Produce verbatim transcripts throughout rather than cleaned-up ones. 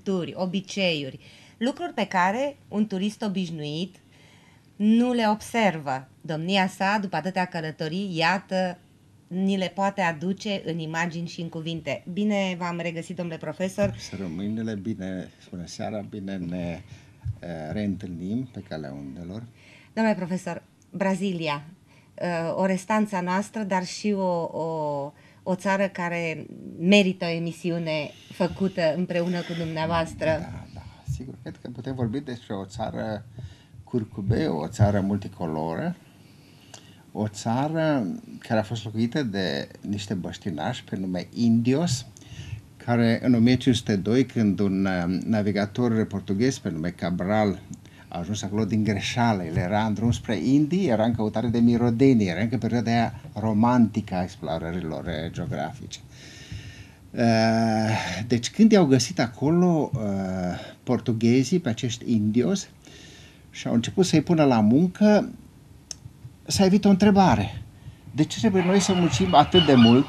culturi, obiceiuri, lucruri pe care un turist obișnuit nu le observă. Domnia sa, după atâtea călătorii, iată, ni le poate aduce în imagini și în cuvinte. Bine v-am regăsit, domnule profesor. Să rămâinele, bine, bună seara, bine ne uh, reîntâlnim pe calea undelor. Domnule profesor, Brazilia, uh, o restanță noastră, dar și o, o, o țară care merită o emisiune făcută împreună cu dumneavoastră. Da, da, sigur, cred că putem vorbi despre o țară curcubeu, o țară multicoloră, o țară care a fost locuită de niște băștinași pe nume indios, care în o mie cinci sute doi, când un navigator portughez pe nume Cabral a ajuns acolo din greșeală, el era în drum spre Indii, era în căutare de mirodenii, era încă perioada aia romantică a explorărilor geografice. Deci când i-au găsit acolo portughezii pe acești indios și au început să-i pună la muncă, s-a evit o întrebare. De ce trebuie noi să muncim atât de mult?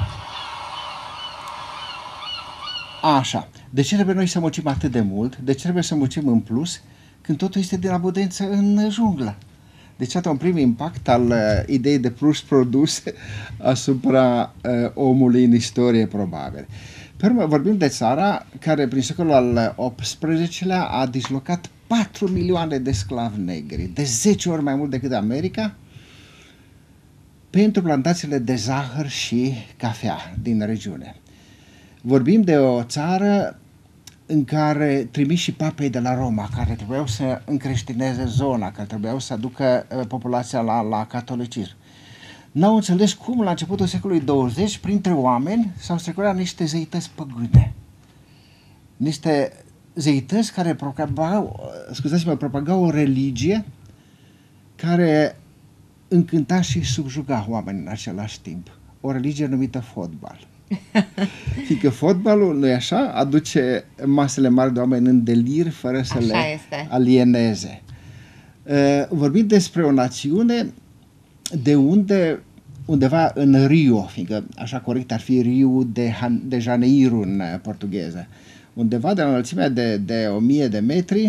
Așa. De ce trebuie noi să muncim atât de mult? De ce trebuie să muncim în plus când totul este din abundență în junglă? Deci, atât un prim impact al uh, ideii de plus produs asupra uh, omului în istorie, probabil. Pe urmă, vorbim de țara care, prin secolul al optsprezecelea, a dislocat patru milioane de sclavi negri, de zece ori mai mult decât America, pentru plantațiile de zahăr și cafea din regiune. Vorbim de o țară în care trimișii papei de la Roma, care trebuiau să încreștineze zona, care trebuiau să aducă populația la, la catolicism, n-au înțeles cum, la începutul secolului douăzeci, printre oameni s-au strecurat niște zeități păgâne. Niște zeități care propagau, scuzați-mă, propagau o religie care încânta și subjuga oamenii în același timp. O religie numită fotbal. Fiindcă fotbalul, nu-i așa, aduce masele mari de oameni în delir fără să așa le este. alieneze. Vorbim despre o națiune de unde, undeva în Rio, fiindcă așa corect ar fi Rio de, de Janeiro în portugheză, undeva de la înălțimea de, de o mie de metri,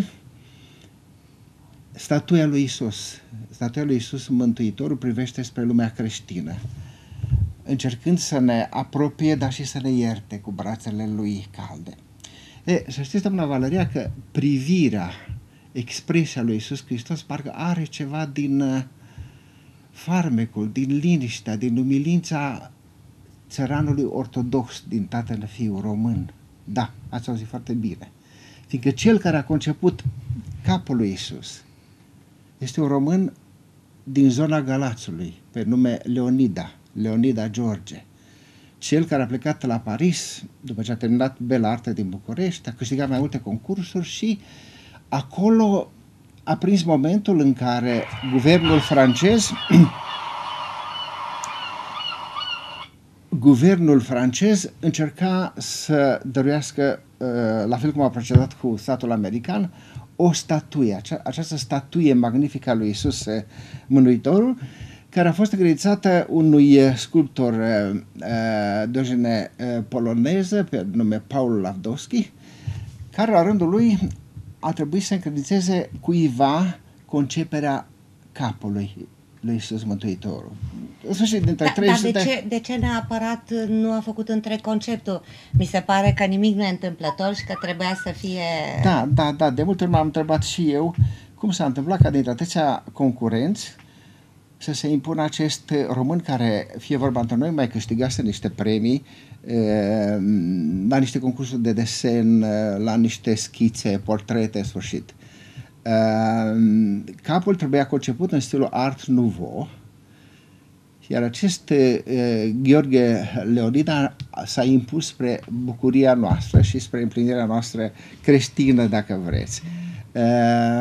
statuia lui Isus, statuia lui Isus Mântuitorul privește spre lumea creștină, încercând să ne apropie, dar și să ne ierte cu brațele lui calde. E, să știți, doamna Valeria, că privirea, expresia lui Iisus Hristos parcă are ceva din uh, farmecul, din liniștea, din umilința țăranului ortodox, din tatăl fiu român. Da, ați auzit foarte bine. Fiindcă cel care a conceput capul lui Iisus este un român din zona Galațului, pe nume Leonida. Leonida George, cel care a plecat la Paris după ce a terminat Bela Artă din București, a câștigat mai multe concursuri și acolo a prins momentul în care guvernul francez guvernul francez încerca să dăruiască, la fel cum a procedat cu statul american, o statuie, acea, această statuie magnifică a lui Iisus Mântuitorul, care a fost încredințată unui sculptor uh, de origine uh, poloneză, pe nume Paul Lavdowski, care la rândul lui a trebuit să încredințeze cuiva conceperea capului lui Iisus Mântuitorul. În sfârșit, dintre da, trei dar sute... de ce, de ce neapărat nu a făcut întreg conceptul? Mi se pare că nimic nu e întâmplător și că trebuia să fie... Da, da, da, de multe ori m-am întrebat și eu cum s-a întâmplat ca dintre atâția concurenți să se impună acest român care, fie vorba între noi, mai câștigase niște premii eh, la niște concursuri de desen, la niște schițe, portrete, în sfârșit. Eh, capul trebuia conceput în stilul Art Nouveau, iar acest eh, Gheorghe Leonida s-a impus spre bucuria noastră și spre împlinirea noastră creștină, dacă vreți. Eh,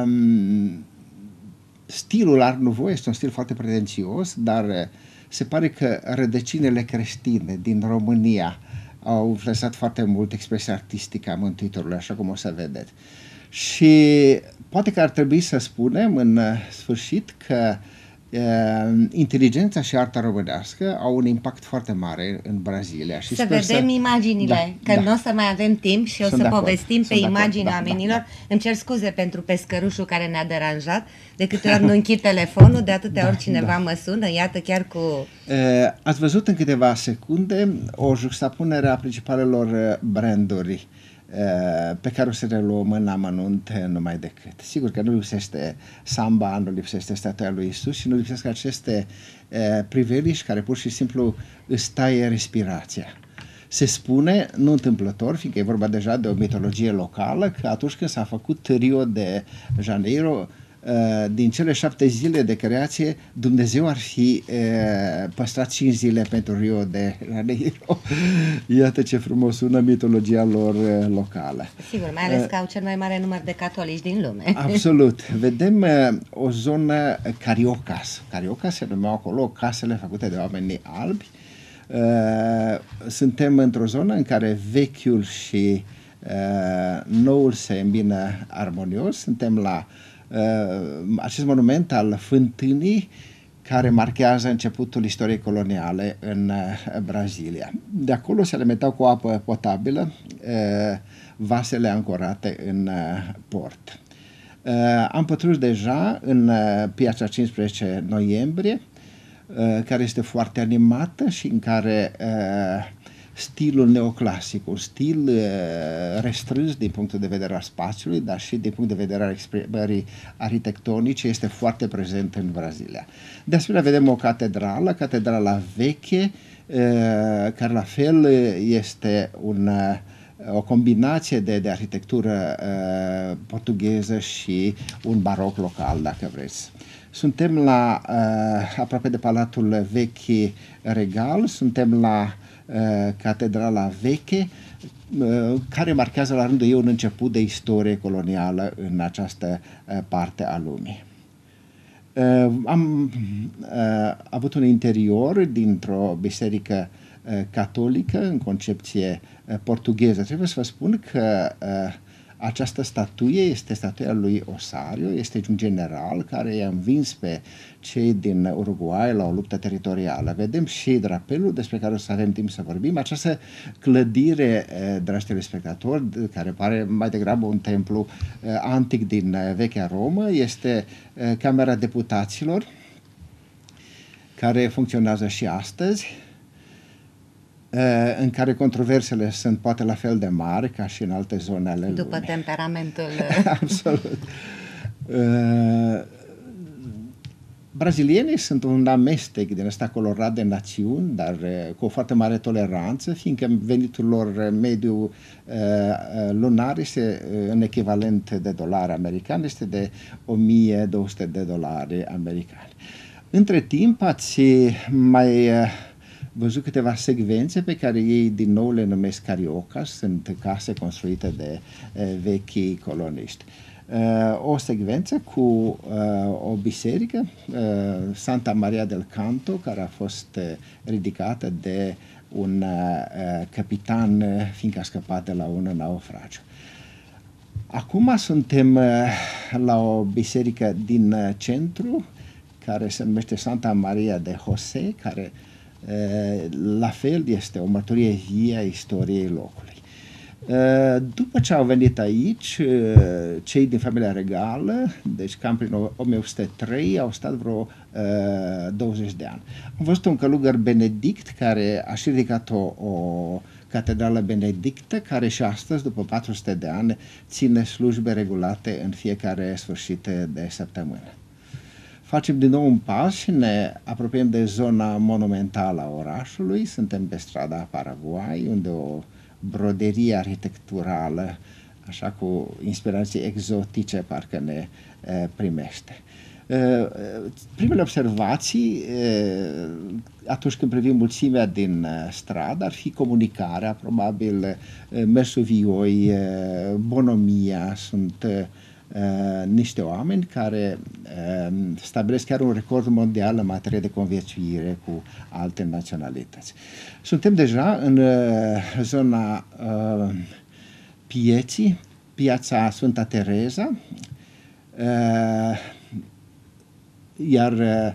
Stilul Art Nouveau este un stil foarte pretențios, dar se pare că rădăcinile creștine din România au influențat foarte mult expresia artistică a Mântuitorului, așa cum o să vedeți. Și poate că ar trebui să spunem în sfârșit că inteligența și arta românească au un impact foarte mare în Brazilia. Și să vedem să... imaginile, da, că da. nu o să mai avem timp și o Sunt să de povestim acord. pe Sunt imaginea da, oamenilor. Da, da. Îmi cer scuze pentru pescărușul care ne-a deranjat. De câte ori nu închid telefonul, de atâtea da, ori cineva da. mă sună, iată chiar cu... Ați văzut în câteva secunde o juxtapunere a principalelor branduri pe care o să le luăm în amănunt numai decât. Sigur că nu lipsește samba, nu lipsește statuia lui Isus și nu lipsesc aceste priveliști care pur și simplu îți taie respirația. Se spune, nu întâmplător, fiindcă e vorba deja de o mitologie locală, că atunci când s-a făcut Rio de Janeiro, din cele șapte zile de creație, Dumnezeu ar fi păstrat cinci zile pentru Rio de Janeiro. Iată ce frumos sună mitologia lor locală. Sigur, mai ales că au cel mai mare număr de catolici din lume. Absolut. Vedem o zonă Cariocas. Cariocas se numeau acolo casele făcute de oameni albi. Suntem într-o zonă în care vechiul și noul se îmbină armonios. Suntem la acest monument al fântânii care marchează începutul istoriei coloniale în Brazilia. De acolo se alimentau cu apă potabilă vasele ancorate în port. Am pătruns deja în piața cincisprezece noiembrie, care este foarte animată și în care stilul neoclasic, un stil restrâns din punctul de vedere al spațiului, dar și din punct de vedere al exprimării arhitectonice, este foarte prezent în Brazilia. De asemenea, vedem o catedrală, catedrala veche, care la fel este un, o combinație de, de arhitectură portugheză și un baroc local, dacă vreți. Suntem la, aproape de Palatul Vechi Regal, suntem la Catedrala Veche, care marchează la rândul ei un început de istorie colonială în această parte a lumii. Am avut un interior dintr-o biserică catolică în concepție portugheză. Trebuie să vă spun că această statuie este statuia lui Osario, este un general care i-a învins pe cei din Uruguay la o luptă teritorială. Vedem și drapelul despre care o să avem timp să vorbim. Această clădire, dragi telespectatori, care pare mai degrabă un templu antic din vechea Romă, este Camera Deputaților, care funcționează și astăzi, în care controversele sunt poate la fel de mari ca și în alte zone ale lumii. După temperamentul... Absolut. Uh, brazilienii sunt un amestec din ăsta colorat de națiuni, dar uh, cu o foarte mare toleranță, fiindcă venitul lor mediu uh, lunar este uh, în echivalent de dolari americani, este de o mie două sute de dolari americani. Între timp ați mai... Uh, văzut câteva secvențe pe care ei din nou le numesc cariocas, sunt case construite de uh, vechi coloniști. Uh, o secvență cu uh, o biserică, uh, Santa Maria del Canto, care a fost uh, ridicată de un uh, capitan, uh, fiindcă a scăpat de la un naufragiu. Acum suntem uh, la o biserică din uh, centru, care se numește Santa Maria de José, care la fel este o mărturie vie a istoriei locului. După ce au venit aici, cei din familia regală, deci cam prin o mie opt sute trei, au stat vreo douăzeci de ani. Am văzut un călugăr benedict care a și ridicat o, o catedrală benedictă, care și astăzi, după patru sute de ani, ține slujbe regulate în fiecare sfârșit de săptămână. Facem din nou un pas și ne apropiem de zona monumentală a orașului. Suntem pe strada Paraguay, unde o broderie arhitecturală, așa cu inspirații exotice, parcă ne e, primește. E, primele observații, e, atunci când privim mulțimea din stradă, ar fi comunicarea, probabil e, mersul vioi, e, bonomia, sunt... E, Uh, niște oameni care uh, stabilesc chiar un record mondial în materie de conviețuire cu alte naționalități. Suntem deja în uh, zona uh, pieții, piața Sfânta Tereza, uh, iar uh,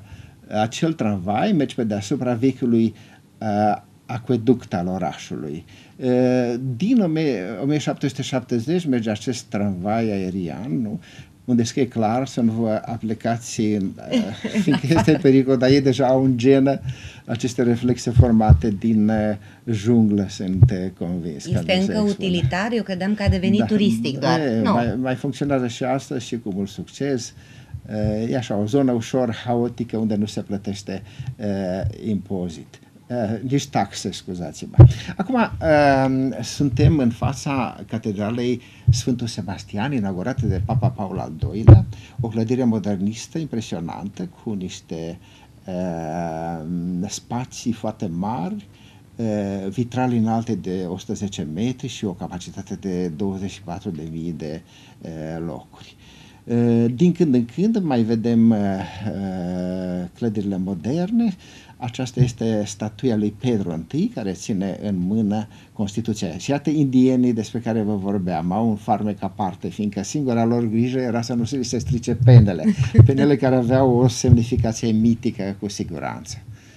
acel tramvai merge pe deasupra vechiului uh, acueduct al orașului. Uh, din o mie șapte sute șaptezeci merge acest tramvai aerian, nu? Unde scrie clar să nu vă aplicați, uh, fiindcă este pericol, dar ei deja au în genă aceste reflexe formate din uh, junglă, sunt uh, convins. Este încă utilitar? Eu credeam că a devenit da, turistic doar. E, no. mai, mai funcționează și astăzi și cu mult succes. Uh, e așa, o zonă ușor haotică unde nu se plătește uh, impozit. Uh, nici taxe, scuzați-mă. Acum, uh, suntem în fața Catedralei Sfântul Sebastian, inaugurată de Papa Paul al doilea, o clădire modernistă, impresionantă, cu niște uh, spații foarte mari, uh, vitrali înalte de o sută zece metri și o capacitate de douăzeci și patru de mii de uh, locuri. Din când în când mai vedem uh, clădirile moderne. Aceasta este statuia lui Pedro I, care ține în mână Constituția. Și iată indienii despre care vă vorbeam, au un farmec aparte, fiindcă singura lor grijă era să nu se li se strice penele, penele care aveau o semnificație mitică cu siguranță.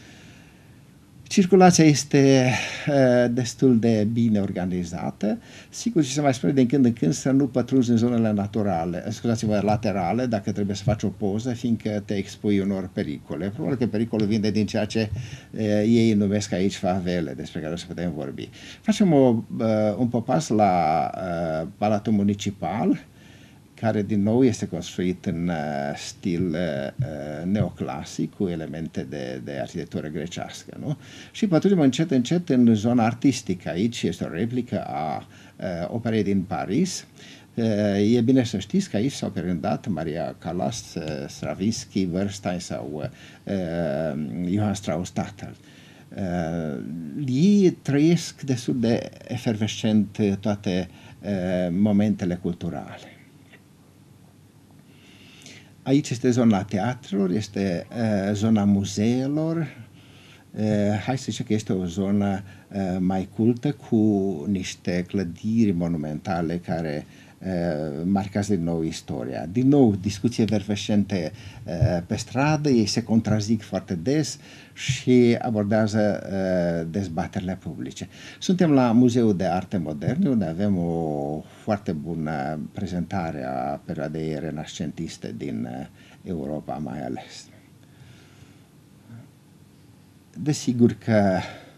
Circulația este uh, destul de bine organizată. Sigur, și se mai spune din când în când să nu pătrunzi în zonele naturale, scuzați-vă, laterale, dacă trebuie să faci o poză, fiindcă te expui unor pericole. Probabil că pericolul vine din ceea ce uh, ei numesc aici favele, despre care o să putem vorbi. Facem o, uh, un popas la uh, Palatul Municipal, care din nou este construit în uh, stil uh, neoclasic, cu elemente de, de arhitectură grecească, nu? Și pătrundem încet, încet în zona artistică. Aici este o replică a uh, operei din Paris. Uh, e bine să știți că aici s-au perândat Maria Callas, uh, Stravinsky, Bernstein sau uh, Johann Strauss Tattel. Uh, ei trăiesc destul de efervescent toate uh, momentele culturale. Aici este zona teatrelor, este uh, zona muzeelor. Uh, hai să zicem că este o zonă uh, mai cultă, cu niște clădiri monumentale care uh, marchează din nou istoria. Din nou, discuții efervescente uh, pe stradă, ei se contrazic foarte des și abordează uh, dezbaterile publice. Suntem la Muzeul de Arte Moderne, unde avem o foarte bună prezentare a perioadei renascentiste din uh, Europa mai ales. Desigur că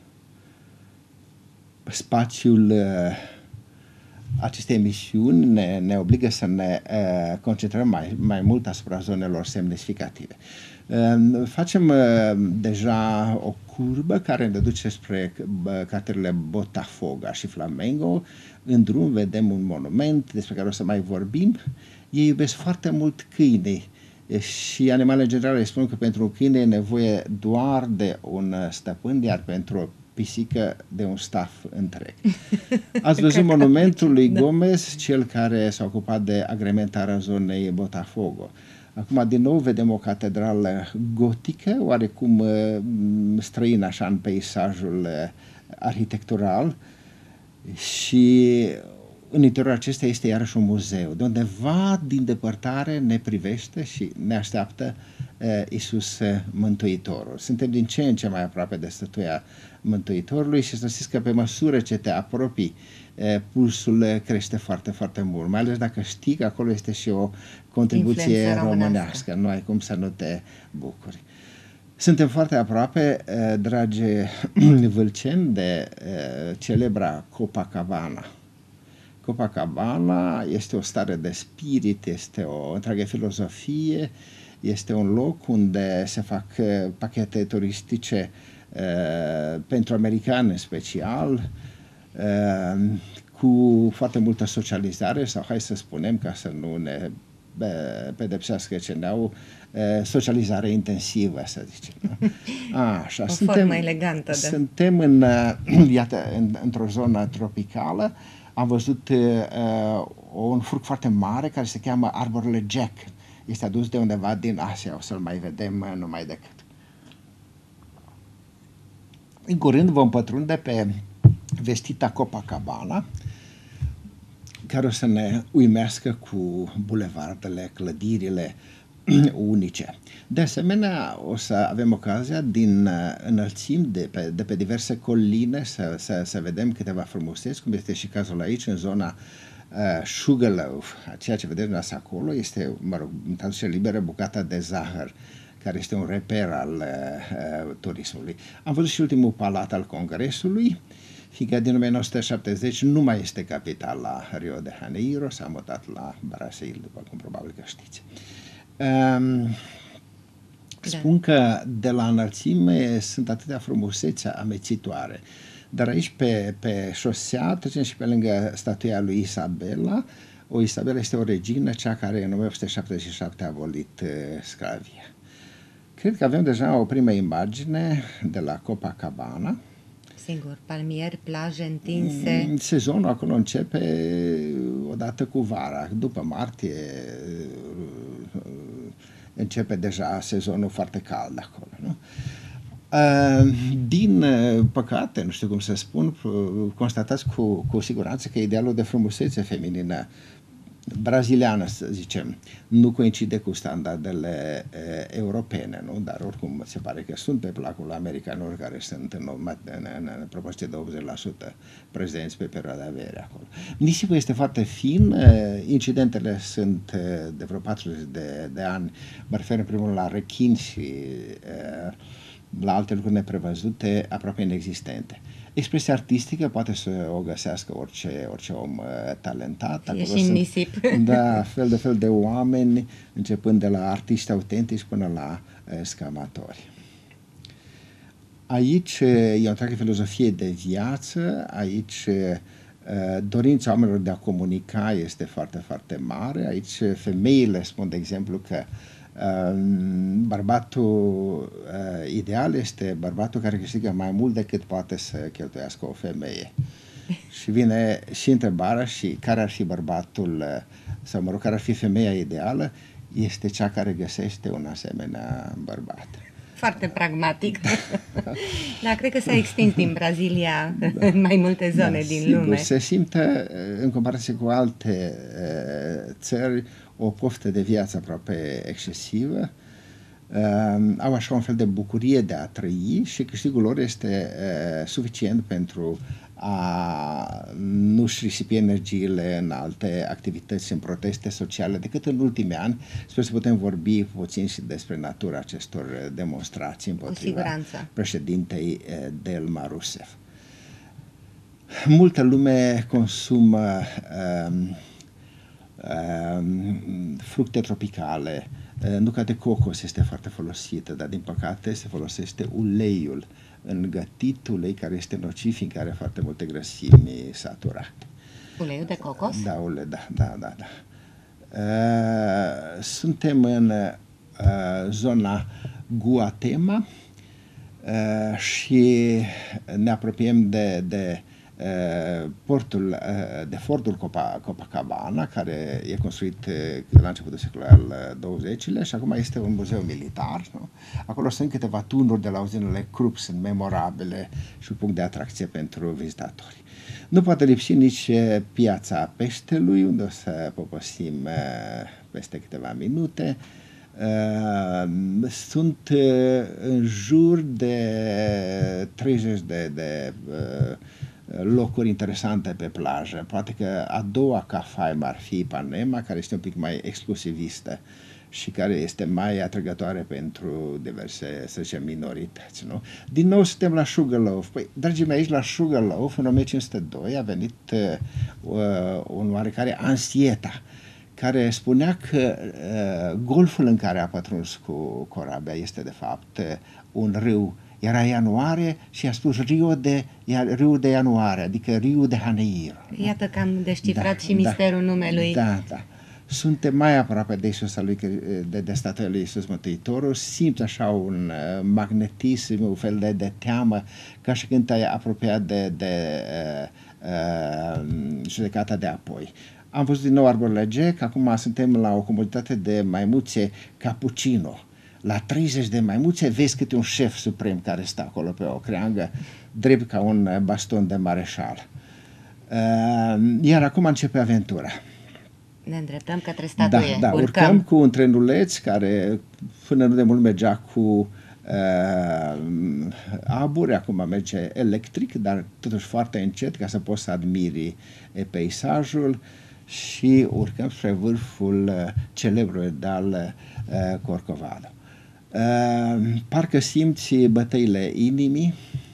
spațiul uh, acestei emisiuni ne, ne obligă să ne uh, concentrăm mai, mai mult asupra zonelor semnificative. Uh, facem uh, deja o curbă care ne duce spre uh, cartierele Botafogo și Flamengo. În drum vedem un monument despre care o să mai vorbim. Ei iubesc foarte mult câinii și animalele în general îi spun că pentru un câine e nevoie doar de un stăpân, iar pentru o pisică de un staff întreg. Ați văzut monumentul lui Gomez, cel care s-a ocupat de agrementarea zonei Botafogo. Acum, din nou, vedem o catedrală gotică, oarecum străină așa în peisajul arhitectural, și în interiorul acesta este iarăși un muzeu, de undeva din depărtare ne privește și ne așteaptă uh, Iisus Mântuitorul. Suntem din ce în ce mai aproape de statuia Mântuitorului și să știți că pe măsură ce te apropii, uh, pulsul crește foarte, foarte mult, mai ales dacă știi că acolo este și o contribuție românească, nu ai cum să nu te bucuri. Suntem foarte aproape, uh, dragi vâlceni, de uh, celebra Copacabana. Copacabana este o stare de spirit, este o întreagă filozofie, este un loc unde se fac pachete turistice uh, pentru americani în special, uh, cu foarte multă socializare, sau hai să spunem, ca să nu ne pedepsească ce ne-au, socializare intensivă, să zicem. A, așa, o suntem, formă elegantă. Suntem în, iată, în, într-o zonă tropicală. Am văzut uh, un furc foarte mare care se cheamă arborele Jack. Este adus de undeva din Asia, o să-l mai vedem uh, numai decât. În curând vom pătrunde pe vestita Copacabana, care o să ne uimească cu bulevardele, clădirile unice. De asemenea, o să avem ocazia din înălțimi de pe, de pe diverse coline să, să, să vedem câteva frumuseți, cum este și cazul aici, în zona uh, Sugarloaf. Ceea ce vedeți dumneavoastră acolo este, mă rog, în traducere liberă, bucata de zahăr, care este un reper al uh, turismului. Am văzut și ultimul palat al Congresului, fiindcă din o mie nouă sute șaptezeci nu mai este capitala Rio de Janeiro, s-a mutat la Brasil, după cum probabil că știți. Um, spun că de la înălțime sunt atâtea frumusețe amețitoare, dar aici pe, pe șosea trecem și pe lângă statuia lui Isabela. O Isabela este o regină, cea care în o mie opt sute șaptezeci și șapte a abolit uh, sclavia. Cred că avem deja o primă imagine de la Copacabana. Sigur, palmieri, plaje întinse. Sezonul acolo începe odată cu vara. După martie începe deja sezonul foarte cald acolo, nu? Din păcate, nu știu cum să spun, constatați cu, cu siguranță că idealul de frumusețe feminină braziliană, să zicem, nu coincide cu standardele e, europene, nu? Dar oricum se pare că sunt pe placul americanilor, care sunt în, în, în, în proporție de optzeci la sută prezenți pe perioada verii acolo. Nisipul este foarte fin, e, incidentele sunt e, de vreo patruzeci de, de ani, mă refer în primul rând la rechini și e, la alte lucruri neprevăzute, aproape inexistente. Expresia artistică poate să o găsească orice, orice om uh, talentat. E și în nisip. Da, fel de fel de oameni, începând de la artiști autentici până la uh, scamatori. Aici e o întreagă filozofie de viață, aici uh, dorința oamenilor de a comunica este foarte, foarte mare. Aici femeile spun, de exemplu, că bărbatul uh, ideal este bărbatul care câștigă mai mult decât poate să cheltuiască o femeie. Și vine și întrebarea, și care ar fi bărbatul, uh, sau mă rog, care ar fi femeia ideală, este cea care găsește un asemenea bărbat. Foarte pragmatic. Dar cred că s-a extins din Brazilia da. în mai multe zone da, din sigur, lume. Se simte, în comparație cu alte uh, țări, o poftă de viață aproape excesivă. Uh, au așa un fel de bucurie de a trăi și câștigul lor este uh, suficient pentru a nu-și risipi energiile în alte activități, în proteste sociale, decât în ultimii ani. Sper să putem vorbi puțin și despre natura acestor demonstrații împotriva președintei Dilma Rousseff. Multă lume consumă um, um, fructe tropicale. Nuca de cocos este foarte folosită, dar din păcate se folosește uleiul în gătit, ulei care este nociv, fiindcă are foarte multe grăsimi saturate. Uleiul de cocos? Da, ulei, da, da, da. da. Uh, suntem în uh, zona Guatema uh, și ne apropiem de, de uh, portul, uh, de fortul Copa, Copacabana, care e construit uh, la începutul secolului al douăzecilea și acum este un muzeu militar. Nu? Acolo sunt câteva tunuri de la uzinele Krupp, sunt memorabile și un punct de atracție pentru vizitatori. Nu poate lipsi nici piața peștelui, unde o să poposim uh, peste câteva minute. Uh, sunt uh, în jur de treizeci de, de uh, locuri interesante pe plajă. Poate că a doua ca faimă ar fi Ipanema, care este un pic mai exclusivistă și care este mai atrăgătoare pentru diverse, să zicem, minorități. Nu? Din nou suntem la Sugarloaf. Păi, dragii mei, aici la Sugarloaf, în o mie cinci sute doi, a venit uh, un oarecare Ansieta, care spunea că uh, golful în care a pătruns cu corabia este, de fapt, uh, un râu. Era ianuarie și a spus Rio de, Rio de Ianuarie, adică Rio de Janeiro. Iată că am descifrat da, și misterul da, numelui. Da, da. Suntem mai aproape de Iisus, lui, de, de statuia lui Iisus Mântuitorul, simți așa un uh, magnetism, un fel de, de teamă, ca și când te-ai apropiat de, de uh, uh, judecata de apoi. Am văzut din nou arborele Jack, acum suntem la o comunitate de maimuțe Cappuccino. La treizeci de maimuțe vezi câte un șef suprem care stă acolo pe o creangă, drept ca un baston de mareșal. Uh, iar acum începe aventura. Ne îndreptăm către statuie. Da, da, urcăm. urcăm cu un trenuleț care până nu de mult mergea cu uh, aburi, acum merge electric, dar totuși foarte încet ca să poți să admiri peisajul și urcăm spre vârful uh, celebrului deal uh, Corcovado. Uh, parcă simți bătăile inimii,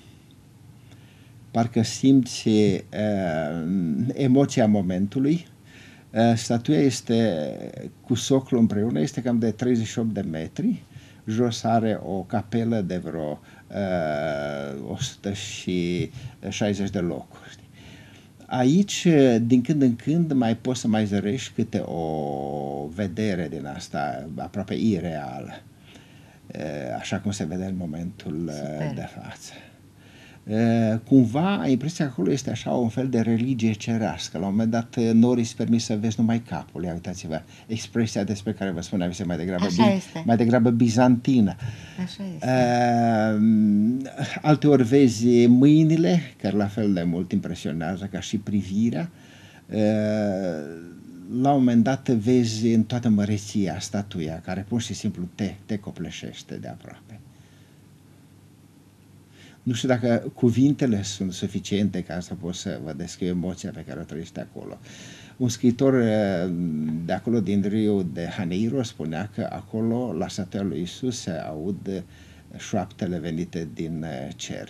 parcă simți uh, emoția momentului. Uh, statuia este cu socul împreună, este cam de treizeci și opt de metri, jos are o capelă de vreo uh, o sută șaizeci de locuri. Aici, din când în când, mai poți să mai zărești câte o vedere din asta aproape ireală, așa cum se vede în momentul Super. de față. Cumva, impresia acolo este așa un fel de religie cerească. La un moment dat, nori îți permis să vezi numai capul. Ia uitați-vă, expresia despre care vă spuneam este mai degrabă, este. mai degrabă bizantină. Așa este. Uh, alteori vezi mâinile, care la fel de mult impresionează ca și privirea. Uh, la un moment dat vezi în toată măreția statuia, care pur și simplu te, te copleșește de aproape. Nu știu dacă cuvintele sunt suficiente ca să pot să vă descriu emoția pe care o trăiește acolo. Un scriitor de acolo, din Rio de Janeiro, spunea că acolo, la statuia lui Iisus, se aud șoaptele venite din cer.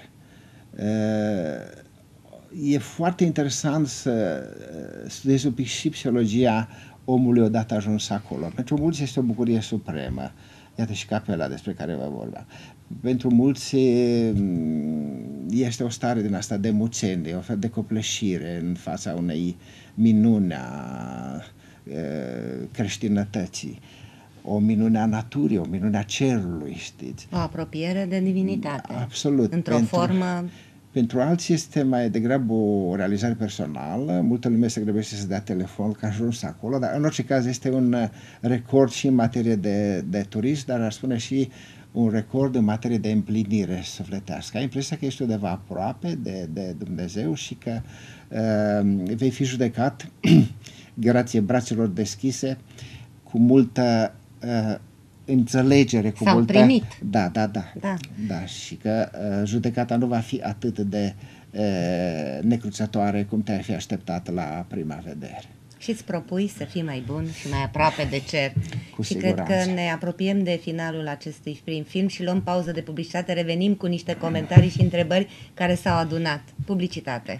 E foarte interesant să studiezi un pic și psihologia omului odată ajuns acolo. Pentru mulți este o bucurie supremă. Iată și capela despre care vă vorbeam. Pentru mulți este o stare din asta de muțenie, o fel de copleșire în fața unei minuni a creștinătății, o minune a naturii, o minune a cerului, știți? O apropiere de divinitate. Absolut. Într-o pentru, formă... Pentru alții este mai degrabă o realizare personală, multă lume se grăbește să dea telefon că a ajuns acolo, dar în orice caz este un record și în materie de, de turism, dar ar spune și un record în materie de împlinire sufletească. Ai impresia că ești undeva aproape de, de Dumnezeu și că uh, vei fi judecat grație brațelor deschise, cu multă uh, înțelegere, cu S-au multă... primit. Da, da, da, da. da. Și că uh, judecata nu va fi atât de uh, necruțătoare cum te-ai fi așteptat la prima vedere. Și îți propui să fii mai bun și mai aproape de cer. Cu și siguranță. Cred că ne apropiem de finalul acestui prim film și luăm pauză de publicitate, revenim cu niște comentarii și întrebări care s-au adunat. Publicitate.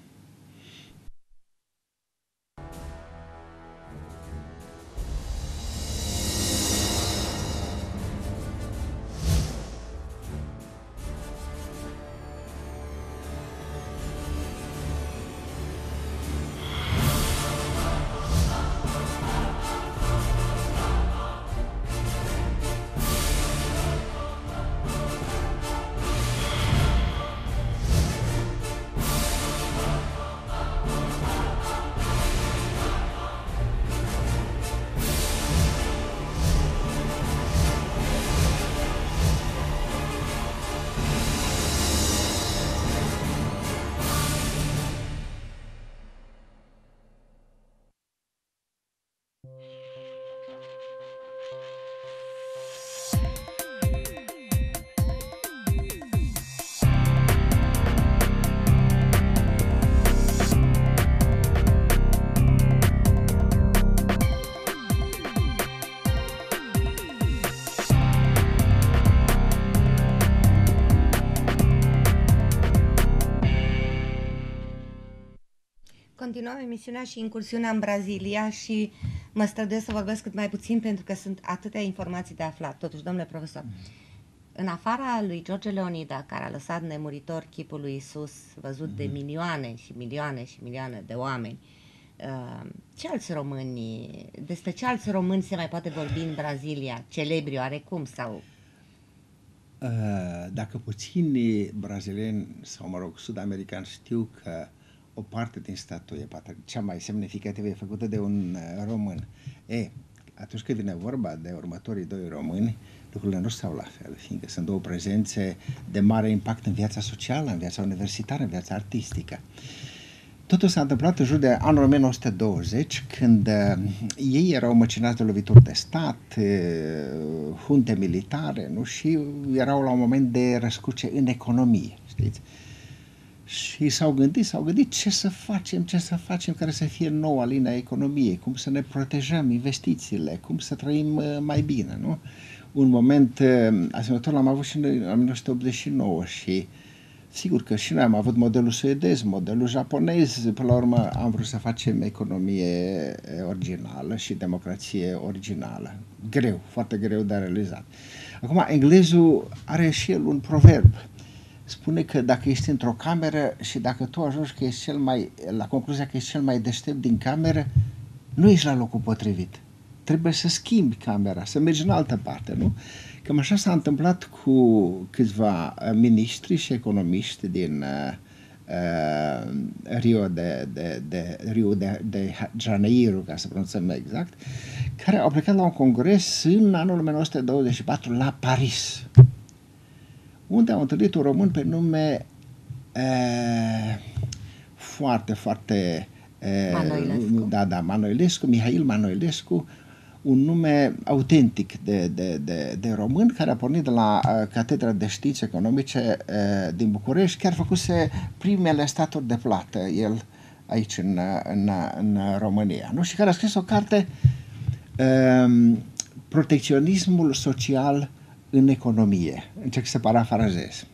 Continuăm emisiunea și incursiunea în Brazilia și mă străduiesc să vorbesc cât mai puțin pentru că sunt atâtea informații de aflat. Totuși, domnule profesor, în afara lui George Leonida, care a lăsat nemuritor chipul lui Iisus văzut de milioane și milioane și milioane de oameni, ce alți români, despre ce alți români se mai poate vorbi în Brazilia, celebri oarecum sau... Dacă puțini brazilieni sau, mă rog, sud-americani știu că o parte din statuie, poate cea mai semnificativă, e făcută de un român. E, atunci când vine vorba de următorii doi români, lucrurile nu stau la fel, fiindcă sunt două prezențe de mare impact în viața socială, în viața universitară, în viața artistică. Totul s-a întâmplat în jur de anul o mie nouă sute douăzeci, când uh, ei erau măcinați de lovituri de stat, uh, hunte militare, nu? Și erau la un moment de răscruce în economie, știți? Și s-au gândit, s-au gândit ce să facem, ce să facem care să fie noua linie a economiei, cum să ne protejăm investițiile, cum să trăim uh, mai bine, nu? Un moment uh, asemănător l-am avut și noi în o mie nouă sute optzeci și nouă și sigur că și noi am avut modelul suedez, modelul japonez, până la urmă am vrut să facem economie originală și democrație originală. Greu, foarte greu de realizat. Acum, englezul are și el un proverb. Spune că dacă ești într-o cameră și dacă tu ajungi că ești cel mai, la concluzia că ești cel mai deștept din cameră, nu ești la locul potrivit. Trebuie să schimbi camera, să mergi în altă parte, nu? Cam așa s-a întâmplat cu câțiva miniștri și economiști din uh, uh, Rio de, de, de, Rio de, de Janeiro, ca să pronunțăm exact, care au plecat la un congres în anul o mie nouă sute douăzeci și patru la Paris, unde au întâlnit un român pe nume uh, foarte, foarte... Uh, Manoilescu. Da, da, Manoilescu, Mihail Manoilescu, un nume autentic de, de, de, de român, care a pornit de la uh, Catedra de Științe Economice uh, din București, chiar făcuse primele staturi de plată, el aici în, în, în România, nu? Și care a scris o carte, uh, Protecționismul social în economie, încerc să parafrazez.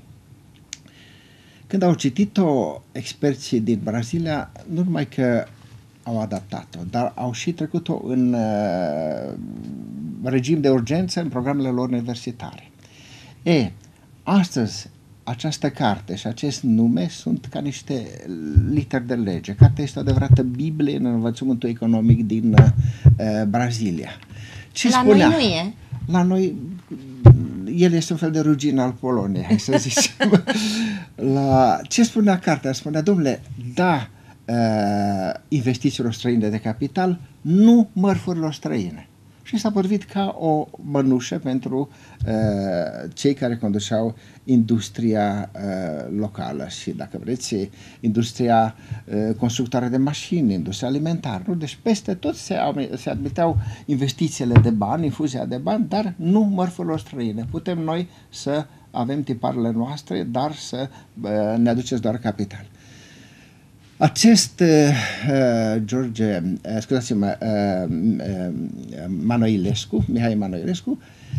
Când au citit-o experții din Brazilia, nu numai că au adaptat-o, dar au și trecut-o în uh, regim de urgență în programele lor universitare. E, astăzi, această carte și acest nume sunt ca niște literi de lege. Cartea este o adevărată Biblie în învățământul economic din uh, Brazilia. Ce la spunea? noi nu e. La noi, el este un fel de rugin al Poloniei, hai să zicem. La, ce spunea cartea? Spunea, domnule, da, Uh, investițiilor străine de capital, nu mărfurilor străine. Și s-a potrivit ca o mănușă pentru uh, cei care conduceau industria uh, locală și, dacă vreți, industria uh, constructoare de mașini, industria alimentară. Nu? Deci peste tot se, se admiteau investițiile de bani, infuzia de bani, dar nu mărfurilor străine. Putem noi să avem tiparele noastre, dar să uh, ne aduceți doar capital. Acest uh, George, uh, scuzați-mă, uh, uh, Manoilescu, Mihai Manoilescu,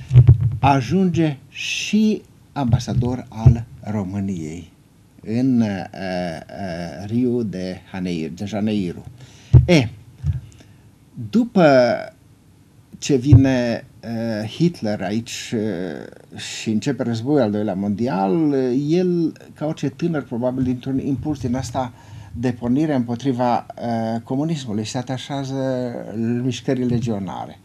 ajunge și ambasador al României în uh, uh, Rio de Janeiro, de Janeiro. E, după ce vine uh, Hitler aici uh, și începe războiul al doilea mondial, uh, el, ca orice tânăr, probabil dintr-un impuls din asta de pornire împotriva uh, comunismului, se atașează mișcării legionare.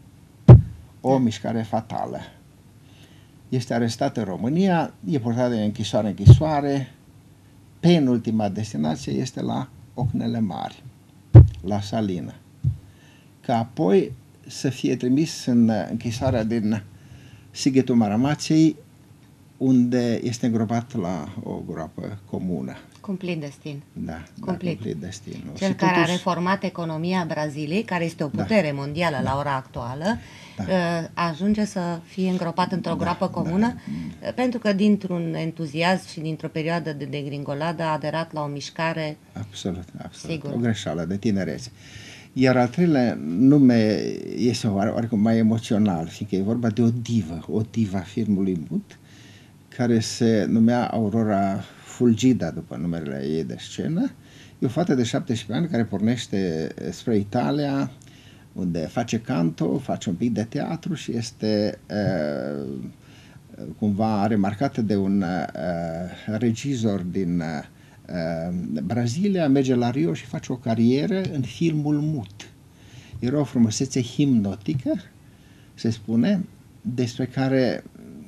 O mișcare fatală. Este arestat în România, e purtat de închisoare în închisoare, penultima destinație este la Ocnele Mari, la Salină. Ca apoi să fie trimis în închisoarea din Sighetul Maramației, unde este îngropat la o groapă comună. Cumplit destin. Da, Cumplit. Da, cumplit destin. Cel și care totuși, a reformat economia Braziliei, care este o putere da. mondială da. la ora actuală, da. ajunge să fie îngropat într-o da. groapă comună, da. pentru că dintr-un entuziasm și dintr-o perioadă de degringoladă a aderat la o mișcare. Absolut, absolut. Sigur. O greșeală de tinerețe. Iar al treilea nume este oarecum mai emoțional, fiindcă e vorba de o divă, o divă a filmului mut, care se numea Aurora Fulgida, după numele ei de scenă. E o fată de șaptesprezece ani care pornește spre Italia, unde face canto, face un pic de teatru și este uh, cumva remarcată de un uh, regizor din uh, Brazilia, merge la Rio și face o carieră în filmul mut. Era o frumusețe hipnotică, se spune, despre care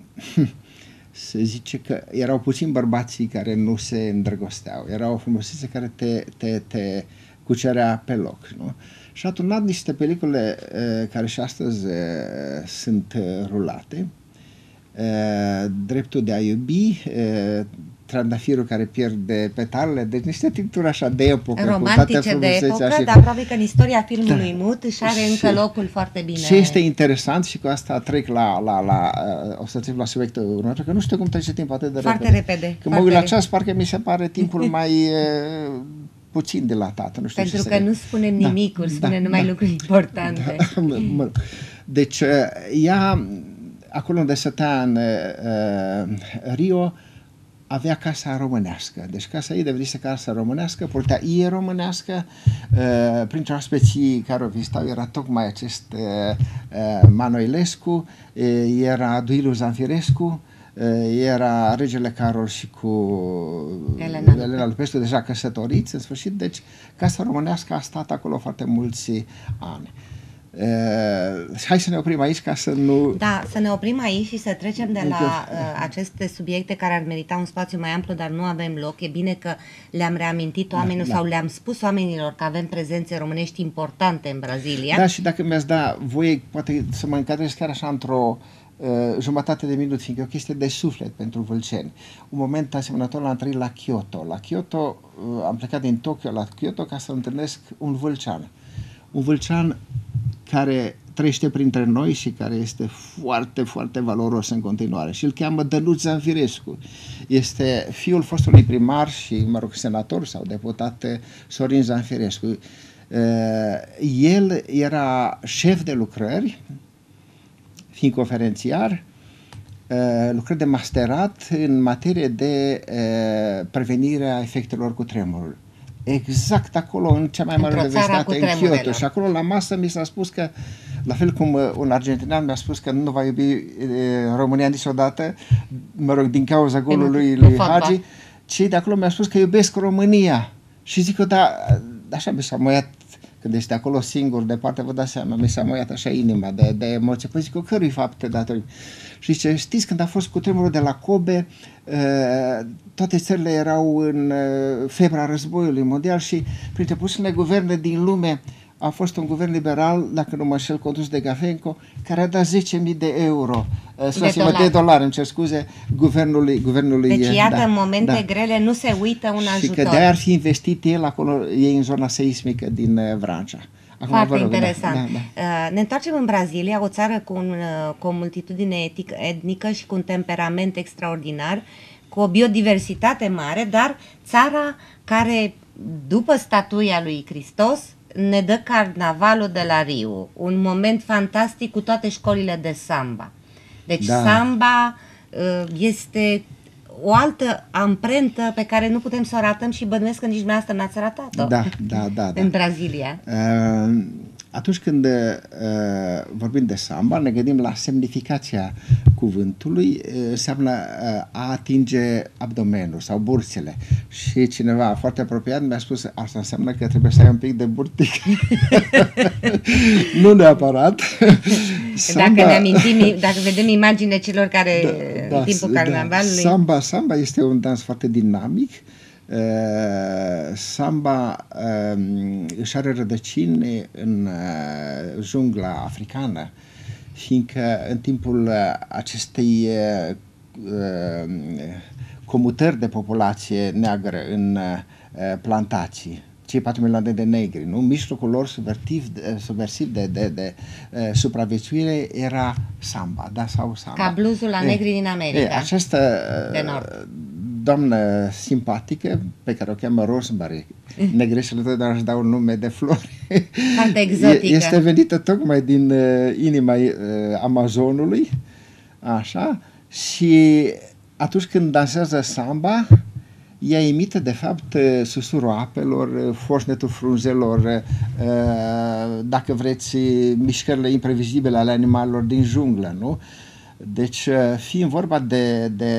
se zice că erau puțini bărbații care nu se îndrăgosteau. Era o frumusețe care te, te, te cucerea pe loc. Nu? Și a turnat niște pelicule uh, care și astăzi uh, sunt uh, rulate. Uh, Dreptul de a iubi, uh, trandafirul care pierde petalele, deci niște titluri așa de epocă. Romantice de epocă, și... dar probabil că în istoria filmului da. mut își are încă și, locul foarte bine. Și este interesant și cu asta trec la, la, la o să trec la subiectul următor, că nu știu cum trece timpul atât de foarte repede. repede. Când mă uit la ceas, parcă mi se pare timpul mai puțin dilatat. Nu știu Pentru ce că să... nu spunem nimicuri, da, spunem da, numai da, lucruri importante. Da. Deci, ea, acolo unde stătea în uh, Rio, avea casa românească. Deci casa ei devenise casa românească, purtea ie românească. Uh, printre oaspeții care o vizitau era tocmai acest uh, uh, Manoilescu, uh, era Duilu Zanfirescu, uh, era regele Carol și cu Elena, Elena Lupescu, deja căsătoriți în sfârșit. Deci casa românească a stat acolo foarte mulți ani. Uh, hai să ne oprim aici ca să nu... Da, să ne oprim aici și să trecem de la uh, aceste subiecte care ar merita un spațiu mai amplu, dar nu avem loc. E bine că le-am reamintit oamenilor, da, da. sau le-am spus oamenilor că avem prezențe românești importante în Brazilia. Da, și dacă mi-ați da voie, poate să mă încadrez chiar așa într-o uh, jumătate de minut, fiindcă e o chestie de suflet pentru vâlceni. Un moment asemănător l-am trăit la Kyoto. La Kyoto, uh, am plecat din Tokyo la Kyoto ca să întâlnesc un vâlcean. Un vâlcean care trăiește printre noi și care este foarte, foarte valoros în continuare. Și îl cheamă Dănuț Zanfirescu. Este fiul fostului primar și, mă rog, senator sau deputat Sorin Zanfirescu. El era șef de lucrări, fiind conferențiar, lucrări de masterat în materie de prevenire a efectelor cutremurului. Exact acolo, în cea mai mare universitate, în Kyoto. Și acolo la masă mi s-a spus că, la fel cum un argentinian mi-a spus că nu va iubi e, România niciodată, mă rog, din cauza golului lui Hagi, cei de acolo mi-au spus că iubesc România. Și zic că da, așa mi s-a măiat, când ești acolo singur, departe, vă dați seama, mi s-a măiat așa inima de, de emoție. Păi zic că cărui fapt te datori? Și zice, știți, când a fost cutremurul de la Kobe, toate țările erau în febra războiului mondial și printre puține guverne din lume a fost un guvern liberal, dacă nu mă înșel, condus de Gafenco, care a dat zece mii de euro, de dolari, de dolari, îmi cer scuze, guvernului. guvernului deci iată, da, în momente da. grele nu se uită un și ajutor. Și că de-aia ar fi investit el acolo, ei în zona seismică din Vrancea. Acum, foarte rog, interesant. Da, da, da. Ne întoarcem în Brazilia, o țară cu, un, cu o multitudine etic, etnică și cu un temperament extraordinar, cu o biodiversitate mare, dar țara care, după statuia lui Hristos, ne dă carnavalul de la Rio. Un moment fantastic cu toate școlile de samba. Deci da. Samba este o altă amprentă pe care nu putem să o ratăm și bănuiesc că nici dumneavoastră n-ați ratat-o. Da, da, da, da. În Brazilia. Uh, atunci când uh, vorbim de samba, ne gândim la semnificația cuvântului, uh, înseamnă uh, a atinge abdomenul sau burțile. Și cineva foarte apropiat mi-a spus, asta înseamnă că trebuie să ai un pic de burtic. Nu neapărat. Samba, dacă ne amintim, dacă vedem imagine celor care da, în timpul da, carnavalului... Da. Samba, samba este un dans foarte dinamic. Uh, samba uh, își are rădăcini în uh, jungla africană, fiindcă în timpul uh, acestei uh, uh, comutări de populație neagră în uh, plantații, cei patru milioane de negri, nu? Mijlocul lor subversiv de, subversiv de, de, de uh, supraviețuire era samba, da, sau samba. Ca bluzul la negri din America. E, această de nord. doamnă simpatică, pe care o cheamă Rosemary, negreșele totdeauna își dau un nume de flori, foarte exotică. Este venită tocmai din uh, inima uh, Amazonului, așa, și atunci când dansează samba, ea imită, de fapt, susurul apelor, foșnetul frunzelor, dacă vreți, mișcările imprevizibile ale animalelor din junglă, nu? Deci, fiind vorba de, de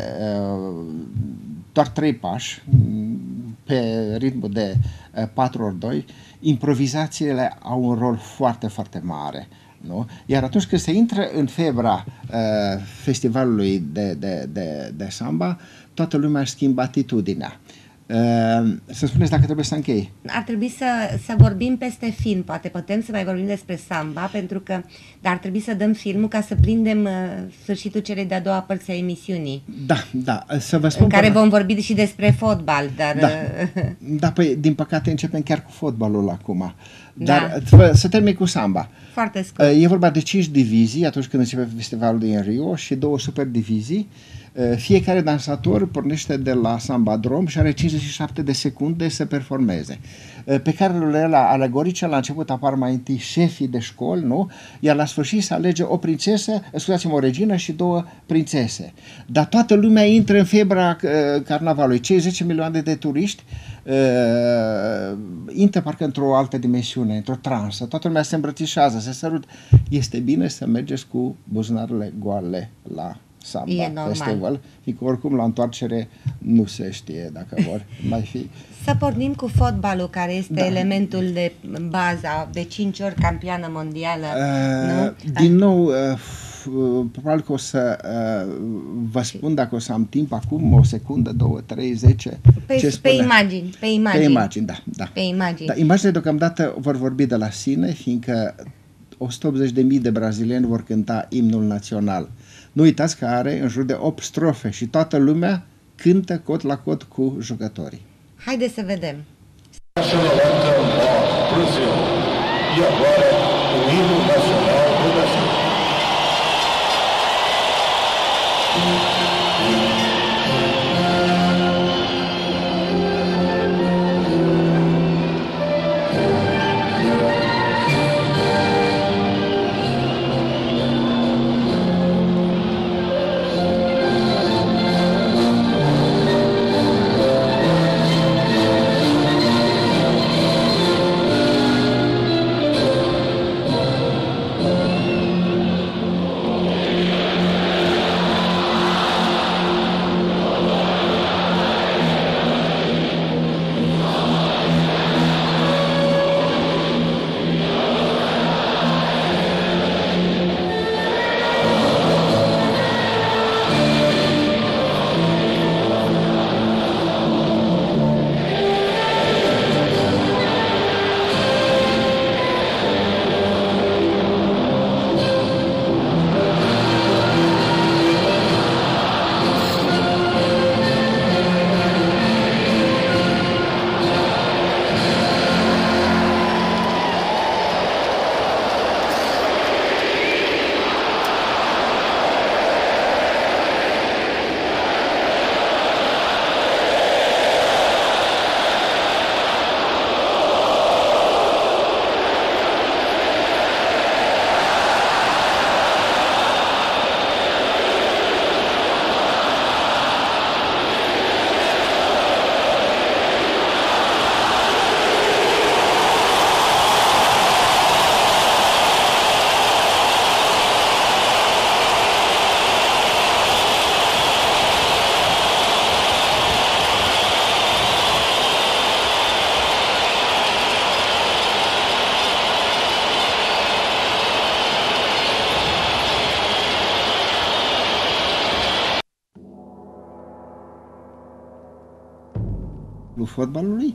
doar trei pași, pe ritmul de patru ori doi, improvizațiile au un rol foarte, foarte mare. Nu? Iar atunci când se intră în febra uh, festivalului de, de, de, de samba, toată lumea își schimbă atitudinea. Să spuneți dacă trebuie să închei. Ar trebui să, să vorbim peste film, poate putem să mai vorbim despre samba, pentru că dar ar trebui să dăm filmul ca să prindem uh, sfârșitul celei de-a doua părți a emisiunii. Da, da, să vă spun. În care vom vorbi și despre fotbal, dar... Da, da, păi din păcate începem chiar cu fotbalul acum. Dar da. Să termin cu samba. Foarte scurt. E vorba de cinci divizii atunci când începe festivalul din Rio și două super divizii. Fiecare dansator pornește de la sambadrom și are cincizeci și șapte de secunde să performeze. Pe carele alegorice, la început apar mai întâi șefii de școli, nu? Iar la sfârșit se alege o prințesă, scuzați-mă, o regină și două prințese. Dar toată lumea intră în febra carnavalului. Cei zece milioane de turiști uh, intră parcă într-o altă dimensiune, într-o transă. Toată lumea se îmbrățișează, se sărut. Este bine să mergeți cu buzunarele goale la Samba Festival, fiindcă oricum la întoarcere nu se știe dacă vor mai fi. Să pornim cu fotbalul, care este da. elementul de bază, de cinci ori campioană mondială. Uh, nu? Din nou, uh, probabil că o să uh, vă spun dacă o să am timp acum, o secundă, două, trei, zece. Pe, ce pe imagini. Pe imagini, pe imagini da, da. Pe imagini. Da, imaginile deocamdată vor vorbi de la sine, fiindcă o sută optzeci de mii de brazilieni vor cânta imnul național. Nu uitați că are în jur de opt strofe și toată lumea cântă cot la cot cu jucătorii. Haideți să vedem. National Anthem of Brazil. E agora o hino nacional do Brasil. Fotbalului.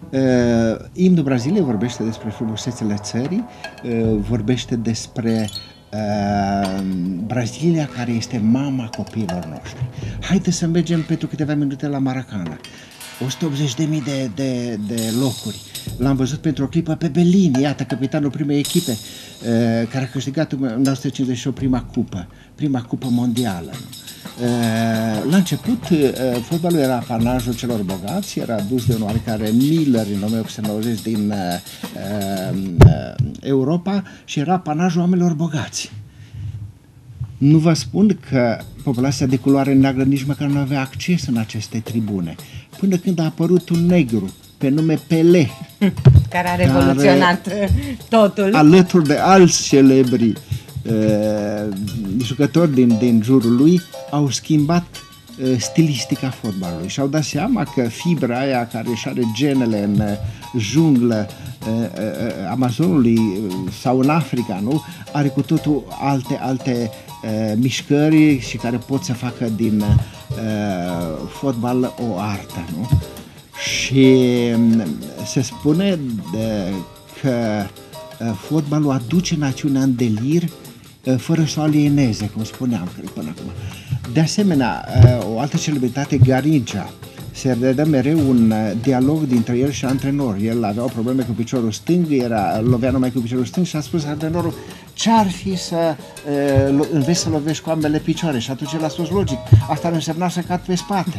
Uh, imnul Braziliei vorbește despre frumusețele țării, uh, vorbește despre uh, Brazilia, care este mama copiilor noștri. Haideți să mergem pentru câteva minute la Maracana. o sută optzeci de mii de, de, de locuri. L-am văzut pentru o clipă pe Bellini, iată, capitanul primei echipe, uh, care a câștigat în o sută cincizeci și opt prima cupă, prima cupă mondială. La început, fotbalul era apanajul celor bogați, era dus de un oarecare Miller în o mie opt sute nouăzeci din Europa și era apanajul oamenilor bogați. Nu vă spun că populația de culoare neagră nici măcar nu avea acces în aceste tribune, până când a apărut un negru pe nume Pelé, care a revoluționat care, totul, alături de alți celebri Uh, jucători din, din jurul lui, au schimbat uh, stilistica fotbalului și au dat seama că fibra aia care își are genele în uh, junglă uh, uh, Amazonului uh, sau în Africa, nu? Are cu totul alte, alte uh, mișcări și care pot să facă din uh, fotbal o artă, nu? Și se spune de, că fotbalul aduce națiunea în delir fără să o alieneze, cum spuneam, cred, până acum. De asemenea, o altă celebritate, Garincha, se vedea mereu un dialog dintre el și antrenor. El avea o probleme cu piciorul stâng, era, lovea numai cu piciorul stâng și a spus antrenorul: ce-ar fi să uh, înveți să lovești cu ambele picioare? Și atunci el a spus: logic, asta ar însemna să cad pe spate.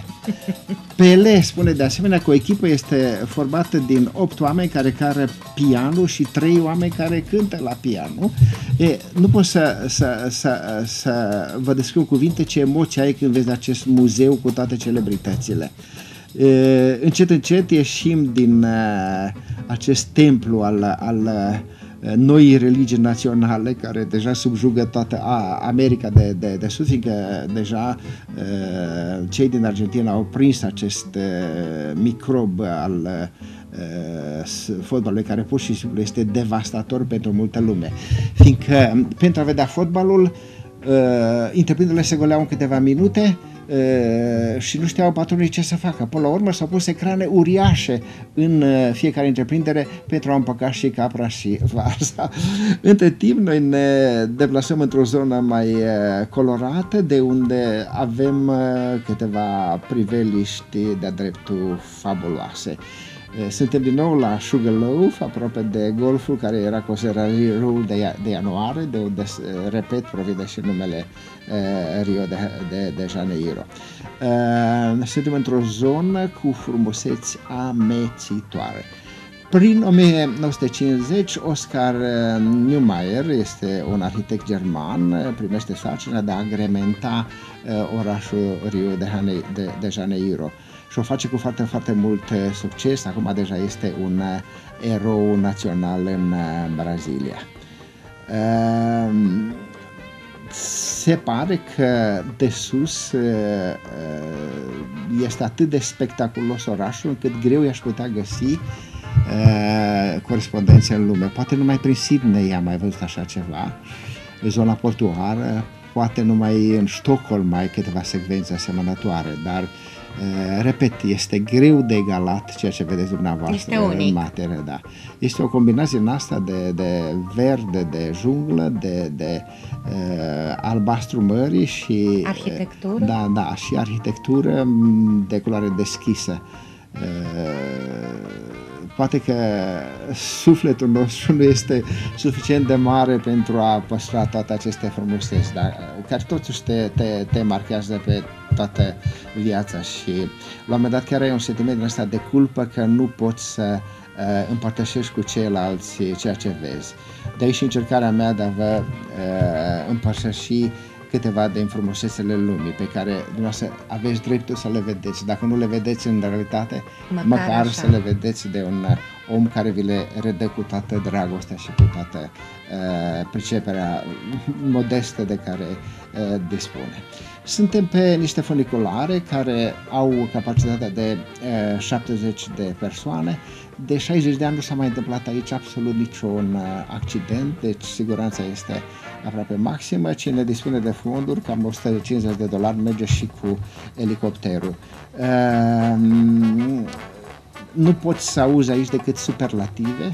Pelé spune de asemenea că o echipă este formată din opt oameni care care pianul și trei oameni care cântă la pianul. E, nu pot să, să, să, să vă descriu cuvinte ce emoții ai când vezi acest muzeu cu toate celebritățile. E, încet, încet ieșim din uh, acest templu al, al uh, noii religii naționale care deja subjugă toată a, America de, de, de Sud, fiindcă deja uh, cei din Argentina au prins acest uh, microb al uh, fotbalului, care pur și simplu este devastator pentru multă lume, fiindcă pentru a vedea fotbalul uh, întreprinderile se goleau în câteva minute uh, și nu știau patronii ce să facă. Până la urmă s-au pus ecrane uriașe în uh, fiecare întreprindere pentru a împăca și capra și vaza. Între timp noi ne deplasăm într-o zonă mai uh, colorată, de unde avem uh, câteva priveliști de-a dreptul fabuloase. Suntem din nou la Sugarloaf, aproape de golful care era considerat râul de, de ianuarie, de unde, repet, provine și numele uh, Rio de, de, de Janeiro. Uh, suntem într-o zonă cu frumuseți amețitoare. Prin o mie nouă sute cincizeci, Oscar Niemeyer, este un arhitect german, primește sarcina de a agrementa uh, orașul Rio de, Jane, de, de Janeiro. Și o face cu foarte, foarte mult succes. Acum deja este un erou național în Brazilia. Se pare că de sus este atât de spectaculos orașul încât greu i-aș putea găsi corespondențe în lume. Poate numai prin Sydney am mai văzut așa ceva, zona portuară, poate numai în Stockholm mai câteva secvențe asemănătoare, dar Uh, repet, este greu de egalat ceea ce vedeți dumneavoastră în materie, da. Este o combinație în asta de, de verde, de junglă, de, de uh, albastru mării și arhitectură. Uh, da, da, și arhitectură de culoare deschisă. Uh, poate că sufletul nostru nu este suficient de mare pentru a păstra toate aceste frumuseți, dar care totuși te, te, te marchează pe toată viața și la un moment dat chiar ai un sentiment ăsta de culpă că nu poți să uh, împărtășești cu ceilalți ceea ce vezi. De aici și încercarea mea de a vă uh, împărtăși câteva din frumusețele lumii pe care dumneavoastră aveți dreptul să le vedeți. Dacă nu le vedeți în realitate, măcar, măcar să le vedeți de un om care vi le redă cu toată dragostea și cu toată uh, priceperea modestă de care uh, dispune. Suntem pe niște funiculare care au capacitatea de uh, șaptezeci de persoane. De șaizeci de ani nu s-a mai întâmplat aici absolut niciun uh, accident, deci siguranța este aproape maximă. Cine dispune de fonduri, cam o sută cincizeci de dolari, merge și cu elicopterul. Uh, nu poți să auzi aici decât superlative.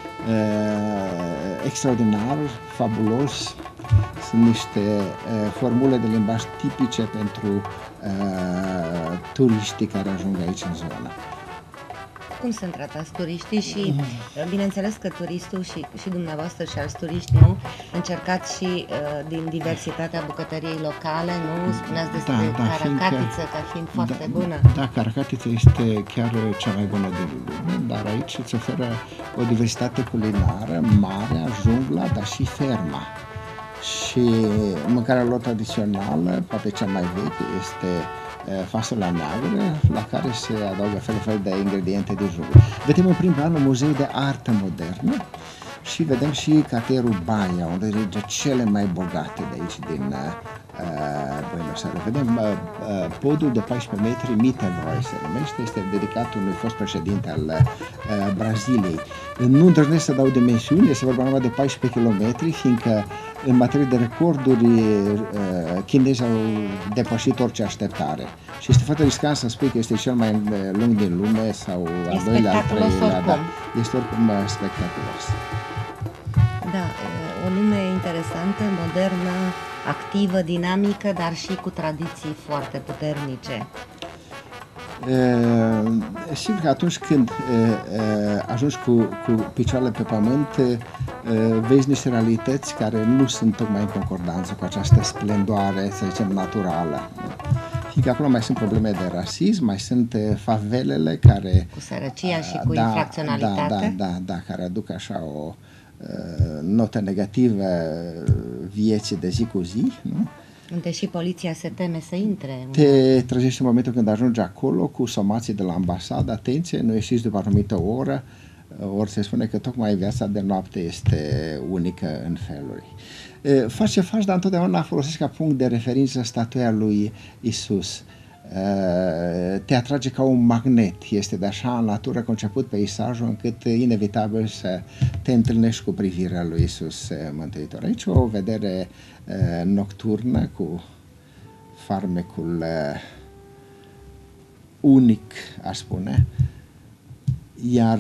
Uh, extraordinar, fabulos. Sunt niște uh, formule de limbaj tipice pentru uh, turiștii care ajung aici în zonă. Cum sunt tratați turiștii și bineînțeles că turistul și, și dumneavoastră și alți turiști, nu? Încercați și uh, din diversitatea bucătăriei locale, nu? Spuneați despre da, da, caracatiță ca fiind foarte da, bună. Da, caracatiță este chiar cea mai bună din lume, dar aici îți oferă o diversitate culinară, marea, jungla, dar și ferma. Și mâncarea lor tradițională, poate cea mai veche, este fasolea neagră, la care se adaugă fel fel de ingrediente de junglu. Vedem în prim plan un muzeu de artă modernă și vedem și cartierul Baia, unde sunt cele mai bogate de aici din uh, Buenos Aires. Vedem uh, uh, podul de paisprezece metri, Mitterrand se numește, este dedicat unui fost președinte al uh, Braziliei. Nu îndrăznesc să dau dimensiuni, este vorba numai de paisprezece kilometri, fiindcă în materie de recorduri uh, chinezii au depășit orice așteptare. Și este foarte riscant să spui că este cel mai lung din lume sau al doilea, al treilea. Da, este oricum spectaculos. Da, o lume interesantă, modernă, activă, dinamică, dar și cu tradiții foarte puternice. E, sigur că atunci când e, e, ajungi cu, cu picioarele pe pământ, e, vezi niște realități care nu sunt tocmai în concordanță cu această splendoare, să zicem, naturală. Fiindcă acolo mai sunt probleme de rasism, mai sunt favelele care... Cu sărăcia și cu da, infracționalitatea. Da, da, da, da, care aduc așa o notă negativă vieții de zi cu zi, nu? Unde și poliția se teme să intre. Te trezești în momentul când ajungi acolo cu somații de la ambasadă, atenție, nu ieșiți după o anumită oră, ori se spune că tocmai viața de noapte este unică în feluri. Faci ce faci, dar întotdeauna folosesc ca punct de referință statuia lui Isus. Te atrage ca un magnet, este de așa natură conceput peisajul încât inevitabil să te întâlnești cu privirea lui Isus Mântuitor. Aici o vedere nocturnă cu farmecul unic, aș spune, iar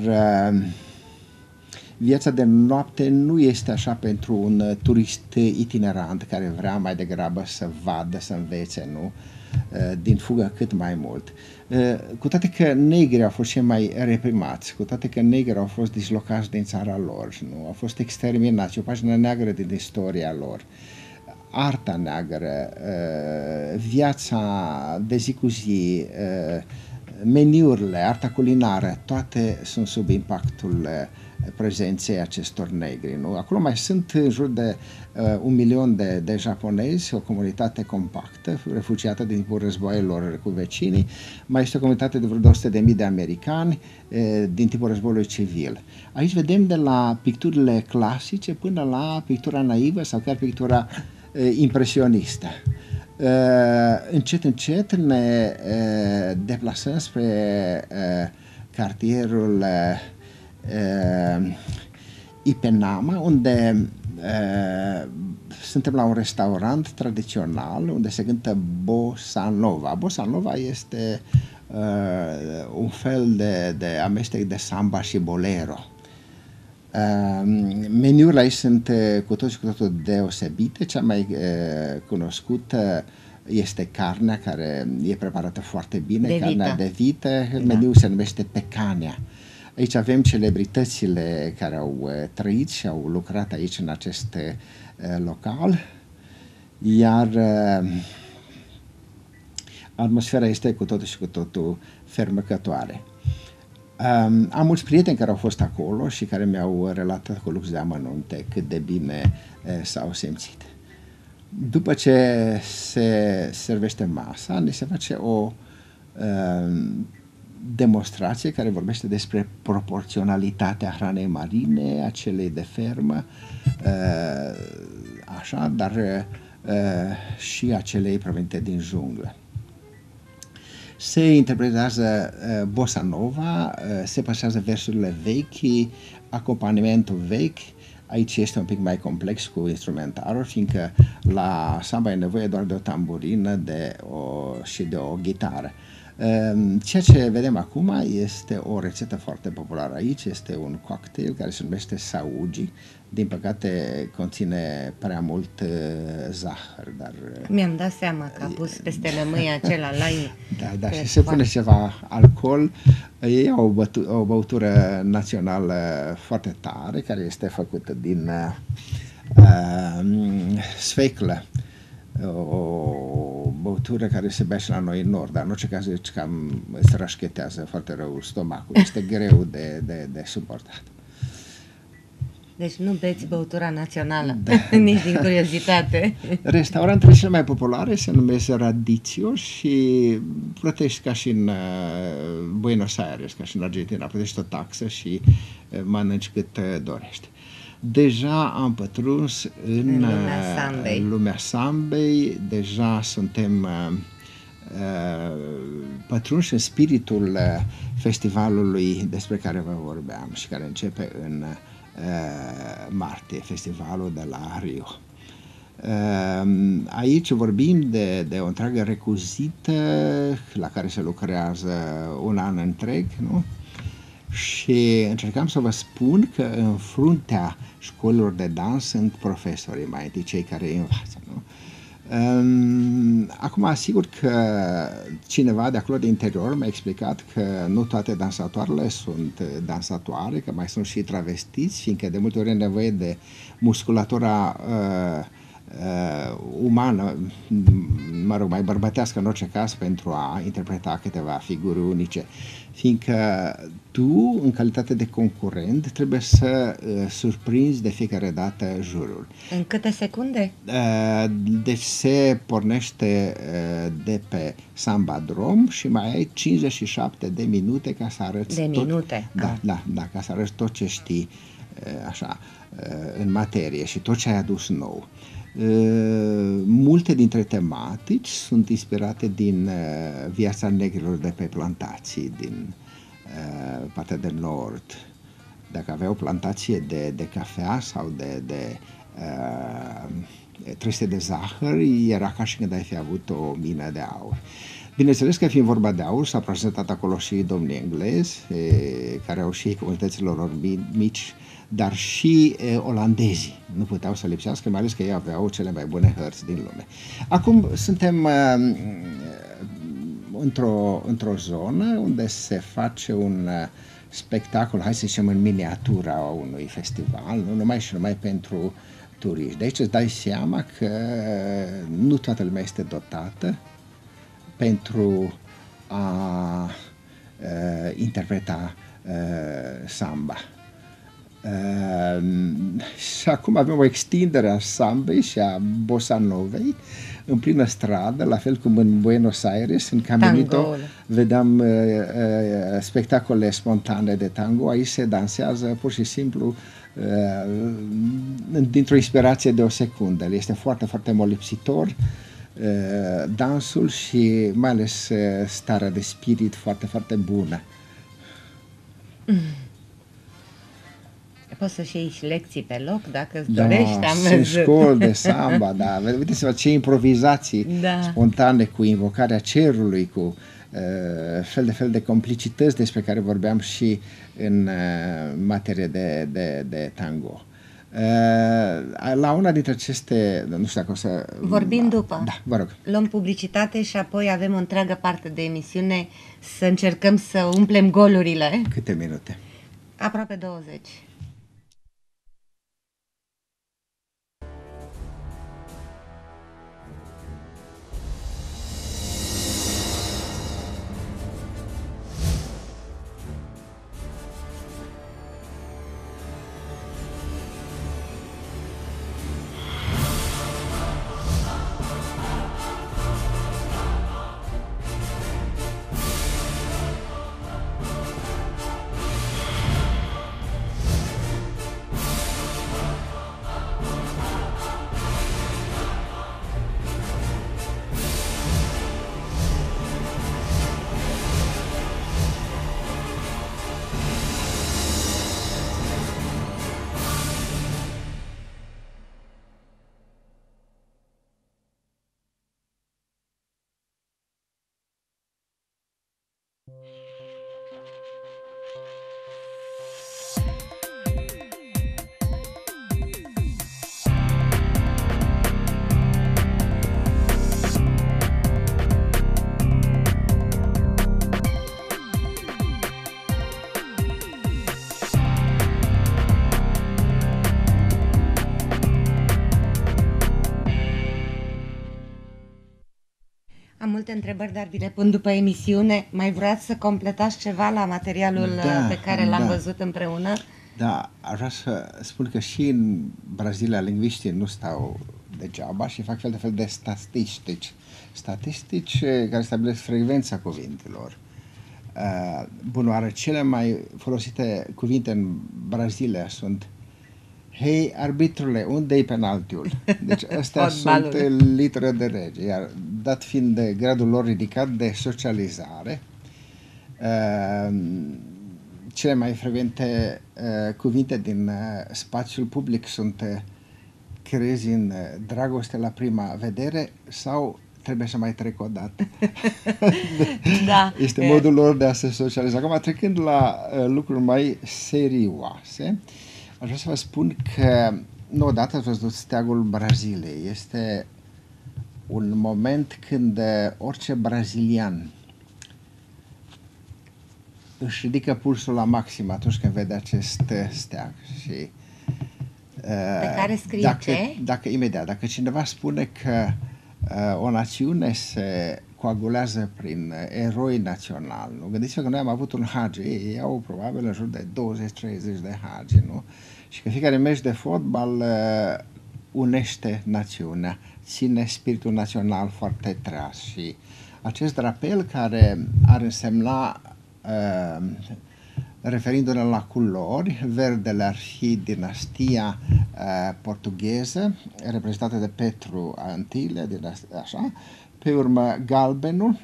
viața de noapte nu este așa pentru un turist itinerant care vrea mai degrabă să vadă, să învețe, nu? Din fugă cât mai mult. Cu toate că negrii au fost cei mai reprimați, cu toate că negrii au fost dislocați din țara lor, nu? Au fost exterminați, o pagină neagră din istoria lor, arta neagră, viața de zi cu zi, meniurile, arta culinară, toate sunt sub impactul prezenței acestor negri. Nu? Acolo mai sunt în jur de uh, un milion de, de japonezi, o comunitate compactă, refugiată din timpul războaielor cu vecinii, mai este o comunitate de vreo două sute de mii de americani uh, din timpul războiului civil. Aici vedem de la picturile clasice până la pictura naivă sau chiar pictura uh, impresionistă. Uh, încet, încet ne uh, deplasăm spre uh, cartierul uh, Uh, Ipanema, unde uh, suntem la un restaurant tradițional unde se cântă bossa nova. Bossa nova este uh, un fel de, de amestec de samba și bolero. Uh, meniurile aici sunt uh, cu totul și cu totul deosebite. Cea mai uh, cunoscută este carnea, care e preparată foarte bine, de carnea vită. de vită. Da. Meniul se numește pecania. Aici avem celebritățile care au uh, trăit și au lucrat aici în acest uh, local, iar uh, atmosfera este cu totul și cu totul fermecătoare. Um, am mulți prieteni care au fost acolo și care mi-au relatat cu lux de amănunte cât de bine uh, s-au simțit. După ce se servește masa, ne se face o uh, demonstrație care vorbește despre proporționalitatea hranei marine, a celei de fermă, așa, dar și a celei provenite din junglă. Se interpretează bossa nova, se pasează versurile vechi, acompanimentul vechi. Aici este un pic mai complex cu instrumentarul, fiindcă la samba e nevoie doar de o tamburină de o, și de o gitară. Ceea ce vedem acum este o rețetă foarte populară aici, este un cocktail care se numește saugi. Din păcate conține prea mult uh, zahăr, dar... Mi-am dat seama că a pus peste lămâie acela lime. Da, da, și se pune ceva alcool. Ei au o, bătu- o băutură națională foarte tare, care este făcută din uh, uh, sfeclă. O băutură care se bea și la noi în nord, dar în orice caz deci, cam îți rășchetează foarte rău stomacul. Este greu de, de, de suportat. Deci nu beți băutura națională, da, nici din curiozitate. Restaurantele cele mai populare se numesc Radicchio și plătești ca și în Buenos Aires, ca și în Argentina, plătești o taxă și mănânci cât dorești. Deja am pătruns în, în lumea sambei. În lumea sambei, deja suntem uh, uh, pătrunși în spiritul uh, festivalului despre care vă vorbeam și care începe în uh, martie, festivalul de la Rio. Uh, aici vorbim de, de o întreagă recuzită la care se lucrează un an întreg, nu? Și încercam să vă spun că în fruntea școlilor de dans sunt profesorii, mai întâi cei care învață, nu? Acum, asigur că cineva de acolo de interior mi-a explicat că nu toate dansatoarele sunt dansatoare, că mai sunt și travestiți, fiindcă de multe ori e nevoie de musculatura uh, uh, umană, mă rog, mai bărbătească în orice caz, pentru a interpreta câteva figuri unice. Fiindcă tu, în calitate de concurent, trebuie să uh, surprinzi de fiecare dată jurul. În câte secunde? Uh, deci se pornește uh, de pe Samba Drum și mai ai cincizeci și șapte de minute ca să arăți de tot, minute? Da, ah. da, da, ca să arăți tot ce știi uh, așa, uh, în materie și tot ce ai adus nou. Uh, multe dintre tematici sunt inspirate din uh, viața negrilor de pe plantații, din uh, partea de nord. Dacă avea o plantație de, de cafea sau de, de uh, treste de zahăr, era ca și când ai fi avut o mină de aur. Bineînțeles că fiind vorba de aur, s-a prezentat acolo și domnii englezi, e, care au și comunităților lor mici, dar și e, olandezii nu puteau să lipsească, mai ales că ei aveau cele mai bune hărți din lume. Acum suntem uh, într-o, într-o zonă unde se face un uh, spectacol, hai să zicem în miniatura unui festival, nu numai și numai pentru turiști. De aici îți dai seama că nu toată lumea este dotată pentru a uh, interpreta uh, samba. Uh, și acum avem o extindere a sambei și a bossa novei în plină stradă, la fel cum în Buenos Aires, în Caminito, Tango. vedeam uh, uh, spectacole spontane de tango. Aici se dansează pur și simplu uh, dintr-o inspirație de o secundă. Este foarte, foarte molipsitor uh, dansul și mai ales uh, starea de spirit foarte, foarte bună. Mm. Poți să-și iei și lecții pe loc, dacă îți Da, dorești. Am sunt școli de samba, da. Vedeți-vă ce improvizații da. spontane cu invocarea cerului, cu uh, fel de fel de complicități despre care vorbeam și în uh, materie de, de, de tango. Uh, la una dintre aceste, nu știu dacă o să... Vorbim după. Da, vă rog. Luăm publicitate și apoi avem o întreagă parte de emisiune să încercăm să umplem golurile. Câte minute? Aproape douăzeci. Am multe întrebări, dar vi le pun după emisiune. Mai vreați să completați ceva la materialul Da, pe care l-am da. văzut împreună? Da, aș vrea să spun că și în Brazilia lingviștii nu stau degeaba și fac fel de fel de statistici. Statistici care stabilesc frecvența cuvintelor. Uh, bunoară, cele mai folosite cuvinte în Brazilia sunt Hei, arbitrule, unde-i penaltiul? Deci astea sunt litere de rege, iar dat fiind de gradul lor ridicat de socializare, uh, cele mai frecvente uh, cuvinte din uh, spațiul public sunt uh, crezi în uh, dragoste la prima vedere sau trebuie să mai trec o dată. Da. Este modul lor de a se socializa. Acum, trecând la uh, lucruri mai serioase, aș vrea să vă spun că nu odată ați văzut steagul Braziliei. Este un moment când uh, orice brazilian își ridică pulsul la maxim atunci când vede acest steag. Și, uh, pe care scrie dacă, ce? Dacă, imediat, dacă cineva spune că uh, o națiune se coagulează prin eroi naționali, nu? Gândiți-vă că noi am avut un hagi, ei au probabil în jur de douăzeci treizeci de hagi, nu? Și că fiecare meci de fotbal uh, unește națiunea, ține spiritul național foarte treaz și acest drapel care ar însemna, uh, referindu-ne la culori, verdele ar fi dinastia uh, portugheză, reprezentată de Petru Antile, așa. Pe urmă, galbenul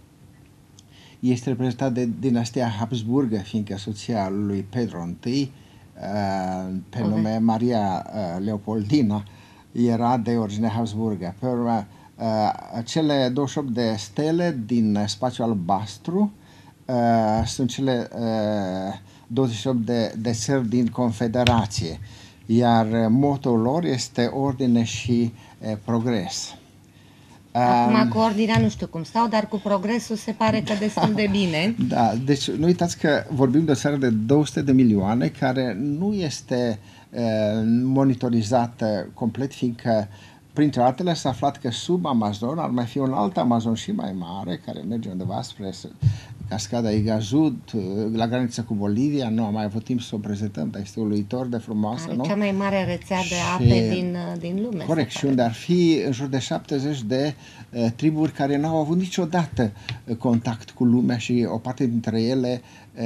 este reprezentat de dinastia Habsburgă, fiindcă soția lui Pedro I, uh, pe okay. nume Maria uh, Leopoldina, era de origine Habsburgă. Pe urmă, uh, cele douăzeci și opt de stele din spațiul albastru uh, sunt cele uh, douăzeci și opt de, de țări din Confederație, iar motoul lor este ordine și uh, progres. Acum cu ordinea nu știu cum stau, dar cu progresul se pare că destul de bine. Da, deci nu uitați că vorbim de o țară de două sute de milioane care nu este uh, monitorizată complet, fiindcă printre altele s-a aflat că sub Amazon ar mai fi un alt Amazon și mai mare, care merge undeva spre cascada Iguazú, la granița cu Bolivia. Nu am mai avut timp să o prezentăm, dar este uluitor de frumoasă. Are nu? Cea mai mare rețea de și, ape din, din lume. Corect, și unde ar fi în jur de șaptezeci de uh, triburi care n-au avut niciodată uh, contact cu lumea și o parte dintre ele uh,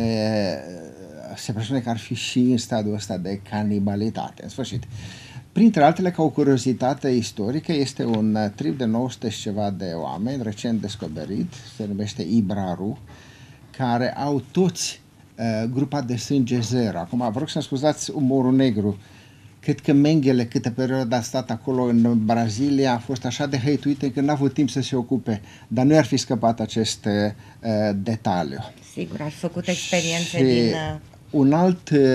se presupune că ar fi și în stadiul ăsta de canibalitate. În sfârșit, printre altele, ca o curiozitate istorică, este un trib de nouă sute și ceva de oameni, recent descoperit, se numește Ibraru, care au toți uh, grupa de sânge zero. Acum, vă rog să-mi scuzați umorul negru. Cred că Mengele, câte perioadă a stat acolo în Brazilia, a fost așa de hăituit încât n-a avut timp să se ocupe. Dar nu i-ar fi scăpat acest uh, detaliu. Sigur, ați făcut experiențe și din... Uh... un alt uh,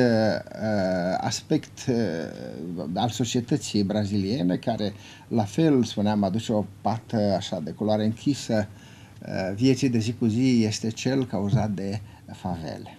aspect uh, al societății braziliene, care, la fel, spuneam, aduce o parte așa de culoare închisă uh, vieții de zi cu zi, este cel cauzat de favele.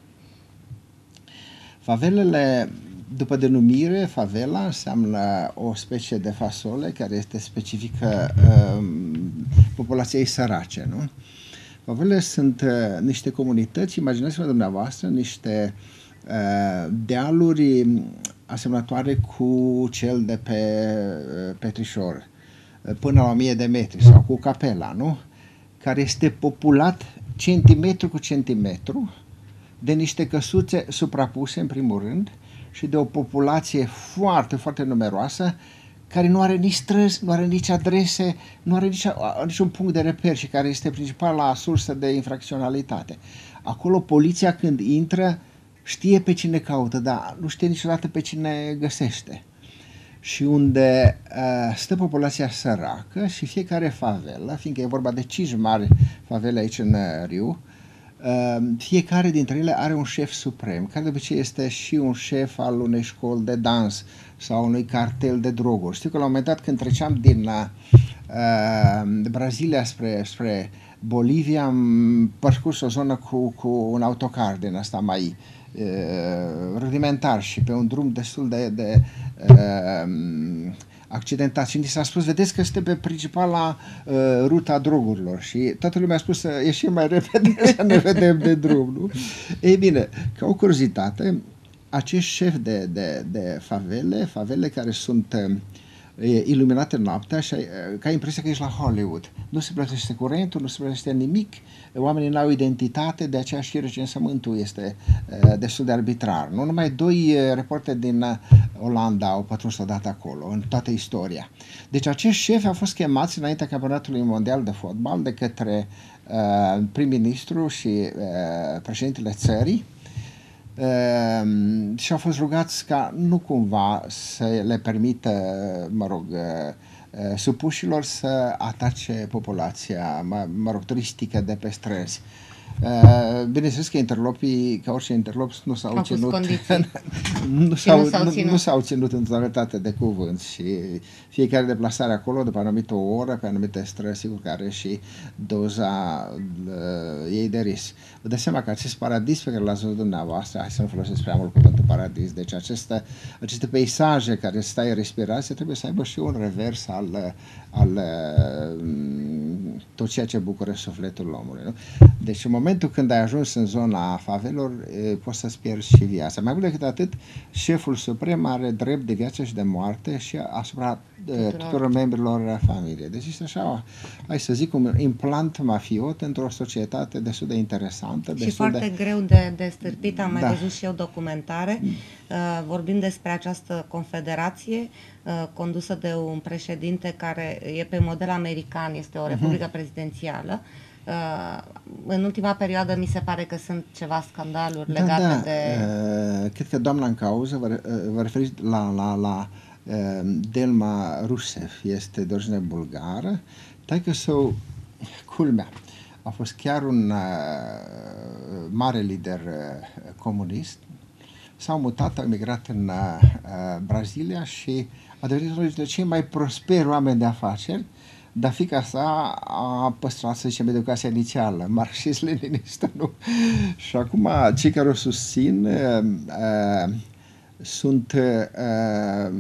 Favelele, după denumire, favela înseamnă o specie de fasole care este specifică uh, populației sărace, nu? Favelele sunt uh, niște comunități, imaginați-vă dumneavoastră, niște uh, dealuri asemănătoare cu cel de pe uh, Petrișor, uh, până la o mie de metri, sau cu Capela, nu? Care este populat centimetru cu centimetru de niște căsuțe suprapuse, în primul rând, și de o populație foarte, foarte numeroasă, care nu are nici străzi, nu are nici adrese, nu are nici, niciun punct de reper și care este principala sursă de infracționalitate. Acolo poliția, când intră, știe pe cine caută, dar nu știe niciodată pe cine găsește. Și unde uh, stă populația săracă și fiecare favelă, fiindcă e vorba de cinci mari favele aici în Riu, uh, fiecare dintre ele are un șef suprem, care de obicei este și un șef al unei școli de dans sau unui cartel de droguri. Știu că la un moment dat, când treceam din uh, Brazilia spre, spre Bolivia, am parcurs o zonă cu, cu un autocar din asta mai uh, rudimentar și pe un drum destul de, de uh, accidentat. Și ni s-a spus, vedeți că este pe principala uh, ruta drogurilor. Și toată lumea a spus să ieșim mai repede să ne vedem de drum, nu? Ei bine, ca o curiozitate, acești șefi de, de, de favele, favele care sunt e iluminată noaptea și ai, ca impresia că ești la Hollywood. Nu se plătește curentul, nu se plătește nimic, oamenii n-au identitate, de aceea și recensământul este uh, destul de arbitrar. Nu numai doi uh, reporteri din uh, Olanda au pătruns odată acolo, în toată istoria. Deci acești șefi au fost chemați înaintea campionatului mondial de fotbal de către uh, prim-ministru și uh, președintele țării, Uh, și au fost rugați ca nu cumva să le permită, mă rog, uh, uh, supușilor să atace populația, mă, mă rog, turistică de pe străzi. Uh, bineînțeles că interlopii, ca orice interlopi, nu s-au au ținut, nu s-au, s-au nu, ținut. nu s-au ținut în totalitate de cuvânt și fiecare deplasare acolo, după anumită oră, pe anumite străzi, sigur că are și doza uh, ei de risc. Vă dați seama că acest paradis pe care l-ați văzut dumneavoastră, hai să nu folosesc prea mult cuvântul paradis, deci aceste, aceste peisaje care stai în respirație trebuie să aibă și un revers al, al uh, tot ceea ce bucură sufletul omului. Nu? Deci în momentul când ai ajuns în zona favelor, poți să-ți pierzi și viața. Mai mult decât atât, șeful suprem are drept de viață și de moarte și asupra tuturor, tuturor membrilor familiei. Deci este așa, hai să zic, un implant mafiot într-o societate destul de interesantă. Și destul foarte de... greu de, de stârpit. Am mai da. văzut și eu documentare. Mm. Uh, vorbim despre această confederație uh, condusă de un președinte care e pe model american, este o republică uh-huh. prezidențială. Uh, în ultima perioadă mi se pare că sunt ceva scandaluri da, legate da. de... Uh, cred că doamna în cauză vă, uh, vă referiți la, la, la uh, Delma Rusev, este de origine bulgară, taică-său, culmea, a fost chiar un uh, mare lider uh, comunist, s-au mutat, au emigrat în uh, Brazilia și a devenit unul dintre cei mai prosperi oameni de afaceri, dar fiica sa a păstrat, să zicem, educația inițială, marxist-leninistă, nu? Și acum cei care o susțin uh, uh, sunt, uh,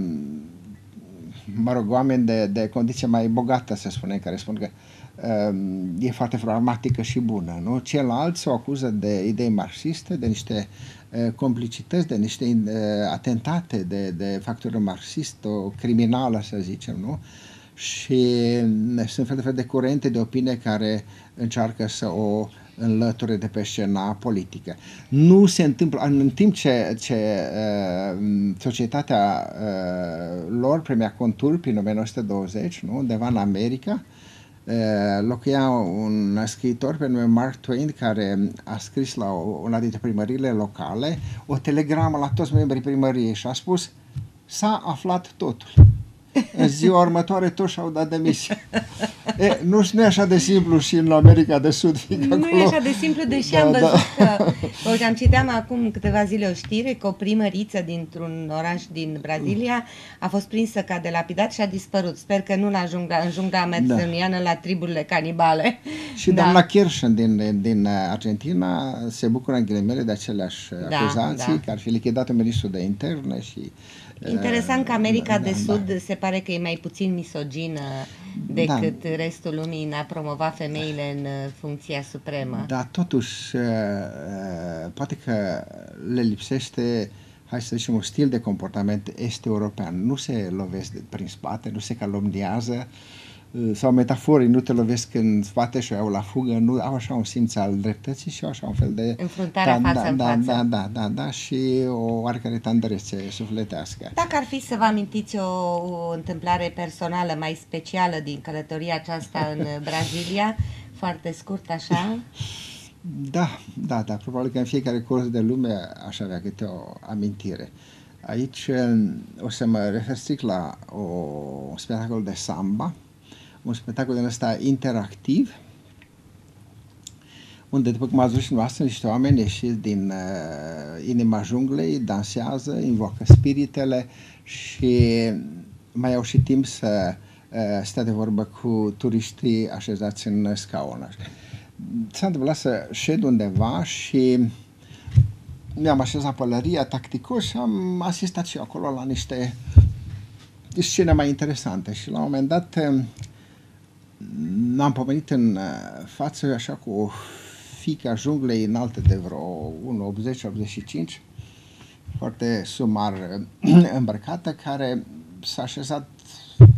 mă rog, oameni de, de condiție mai bogată, să spunem, care spun că uh, e foarte pragmatică și bună, nu? Ceilalți o acuză de idei marxiste, de niște uh, complicități, de niște uh, atentate de, de factură marxistă, criminală, să zicem, nu? Și sunt fel de fel de curente de opinie care încearcă să o înlăture de pe scena politică. Nu se întâmplă, în timp ce, ce uh, societatea uh, lor premia contur prin o mie nouă sute douăzeci, nu? Undeva în America, uh, locuia un scriitor pe nume Mark Twain care a scris la o, una dintre primăriile locale o telegramă la toți membrii primăriei și a spus: s-a aflat totul. În ziua următoare toți și-au dat demisia. E, nu, nu e așa de simplu și în America de Sud. Nu acolo... e așa de simplu, deși da, am văzut da. că... că am citeam acum câteva zile o știre că o primăriță dintr-un oraș din Brazilia a fost prinsă ca de lapidat și a dispărut. Sper că nu la jungla, în jungla amazoniană da. la triburile canibale. Și da. doamna Kirchen din, din Argentina se bucură în ghilimele de aceleași da, acuzații, da. că ar fi lichidat un ministru de interne și... Interesant că America da, de da, Sud da. se pare că e mai puțin misogină decât da. restul lumii în a promova femeile în funcția supremă. Da, totuși, poate că le lipsește, hai să zicem, un stil de comportament est-european. Nu se lovesc prin spate, nu se calomniază, sau metaforii nu te lovesc în spate și o iau la fugă, nu au așa un simț al dreptății și au așa un fel de... Înfruntarea da, față da, în da, față. Da, da, da, da, și o oarecare tandrețe sufletească. Dacă ar fi să vă amintiți o, o întâmplare personală mai specială din călătoria aceasta în Brazilia, foarte scurt așa... Da, da, da, probabil că în fiecare colț de lume aș avea câte o amintire. Aici o să mă refer strict la o, un spectacol de samba, un spectacol din ăsta interactiv, unde, după cum ați văzut și dumneavoastră, niște oameni ieșiți din uh, inima junglei, dansează, invocă spiritele și mai au și timp să uh, stea de vorbă cu turiștii așezați în scaune. S-a întâmplat să șed undeva și mi-am așezat pălăria tacticos și am asistat și acolo la niște scene mai interesante și la un moment dat m-am pomenit în față așa cu o fiică a junglei înaltă de vreo unu optzeci optzeci și cinci, foarte sumar îmbrăcată, care s-a așezat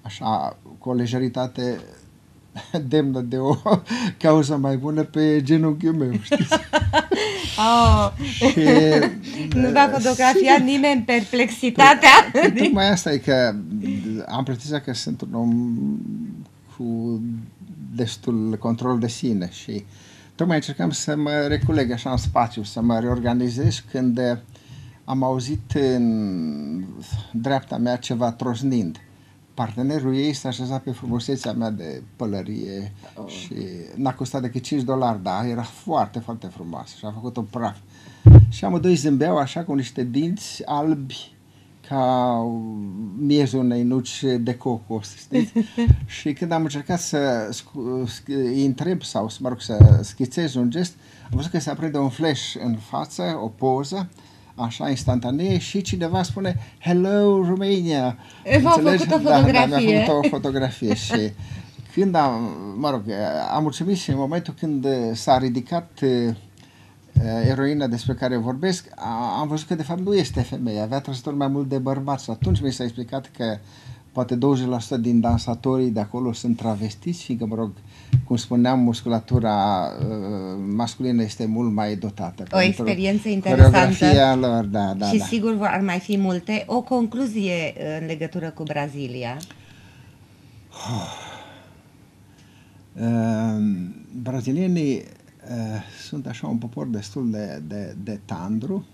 așa, cu o lejeritate demnă de o cauză mai bună pe genunchiul meu, știți? Oh. Și, nu v-a fotografiat sigur, nimeni perplexitatea? Păi, tocmai asta e că am pretenzia că sunt un om cu destul control de sine și tocmai încercam să mă reculeg așa în spațiu, să mă reorganizez când am auzit în dreapta mea ceva trosnind. Partenerul ei s-a așezat pe frumusețea mea de pălărie oh. și n-a costat decât cinci dolari, dar era foarte, foarte frumoasă și a făcut un praf. Și amândoi zâmbeau așa cu niște dinți albi ca miezul unei nuci de cocos, știți? Și când am încercat să îi întreb sau, mă rog, să schițez un gest, am văzut că se aprinde un flash în față, o poză, așa, instantanee și cineva spune Hello, Romania! V-au făcut o fotografie. Da, da, mi-a făcut o fotografie și când am, mă rog, am mulțumit și în momentul când s-a ridicat uh, eroina despre care vorbesc, a, am văzut că de fapt nu este femeie, avea trăsături mai mult de bărbați și atunci mi s-a explicat că poate douăzeci la sută din dansatorii de acolo sunt travestiți, fiindcă, mă rog, cum spuneam, musculatura uh, masculină este mult mai dotată. O experiență interesantă lor, da, da, și da. sigur ar mai fi multe. O concluzie în legătură cu Brazilia? Oh. Uh, brazilienii uh, sunt așa un popor destul de, de, de tandru,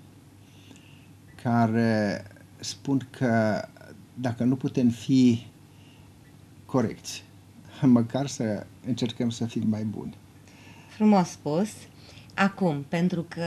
care spun că dacă nu putem fi corecți, măcar să încercăm să fim mai buni. Frumos spus. Acum, pentru că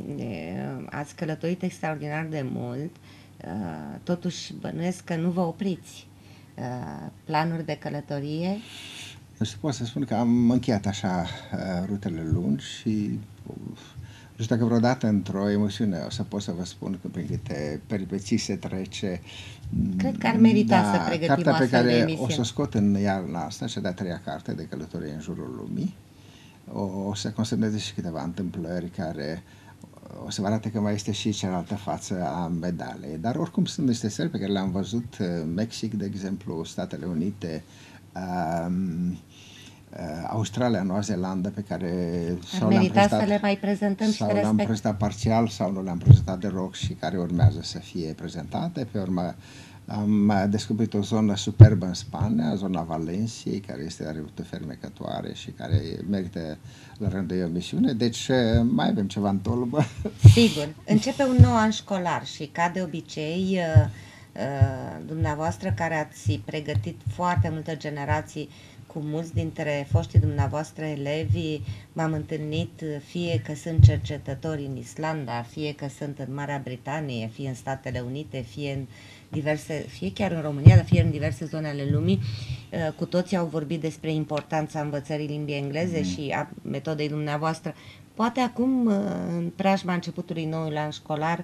ați călătorit extraordinar de mult, totuși bănuiesc că nu vă opriți. Planuri de călătorie? Nu știu, pot să spun că am încheiat așa rutele lungi și nu știu dacă vreodată într-o emisiune o să pot să vă spun că prin câte peripeții se trece. Cred că ar merita da, să pregătim cartea pe astfel de care emisiune. o să o scot în iarna asta, cea de-a treia carte de călătorie în jurul lumii, o, o să consemneze și câteva întâmplări care o să vă arate că mai este și cealaltă față a medalei. Dar oricum sunt niște țări pe care le-am văzut, Mexic, de exemplu, Statele Unite, um, Australia, Noua Zeelandă, pe care ar merita să le mai prezentăm sau și le-am prezentat parțial sau nu le-am prezentat deloc și care urmează să fie prezentate. Pe urmă am descoperit o zonă superbă în Spania, zona Valenciei, care este are fermecătoare și care merită la rândul ei o misiune. Deci mai avem ceva în tolbă. Sigur. Începe un nou an școlar și, ca de obicei, dumneavoastră care ați pregătit foarte multe generații, cu mulți dintre foștii dumneavoastră elevi m-am întâlnit, fie că sunt cercetători în Islanda, fie că sunt în Marea Britanie, fie în Statele Unite, fie în diverse, fie chiar în România, dar fie în diverse zone ale lumii. Cu toții au vorbit despre importanța învățării limbii engleze mm. și a metodei dumneavoastră. Poate acum, în preajma începutului noului an școlar,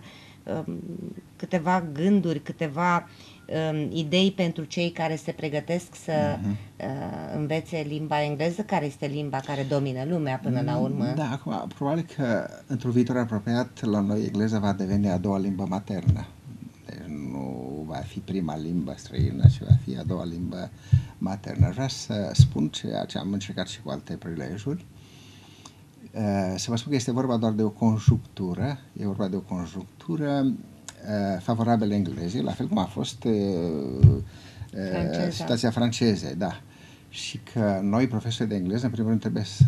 câteva gânduri, câteva idei pentru cei care se pregătesc să uh-huh. învețe limba engleză, care este limba care domină lumea până la urmă. Da, acum, probabil că într-un viitor apropiat la noi engleza va deveni a doua limbă maternă. Deci nu va fi prima limbă străină, ci va fi a doua limbă maternă. Vreau să spun ceea ce am încercat și cu alte prilejuri. Să vă spun că este vorba doar de o conjunctură, e vorba de o conjunctură favorabilă englezii, la fel cum a fost uh, situația francezei, da. Și că noi, profesori de engleză, în primul rând trebuie să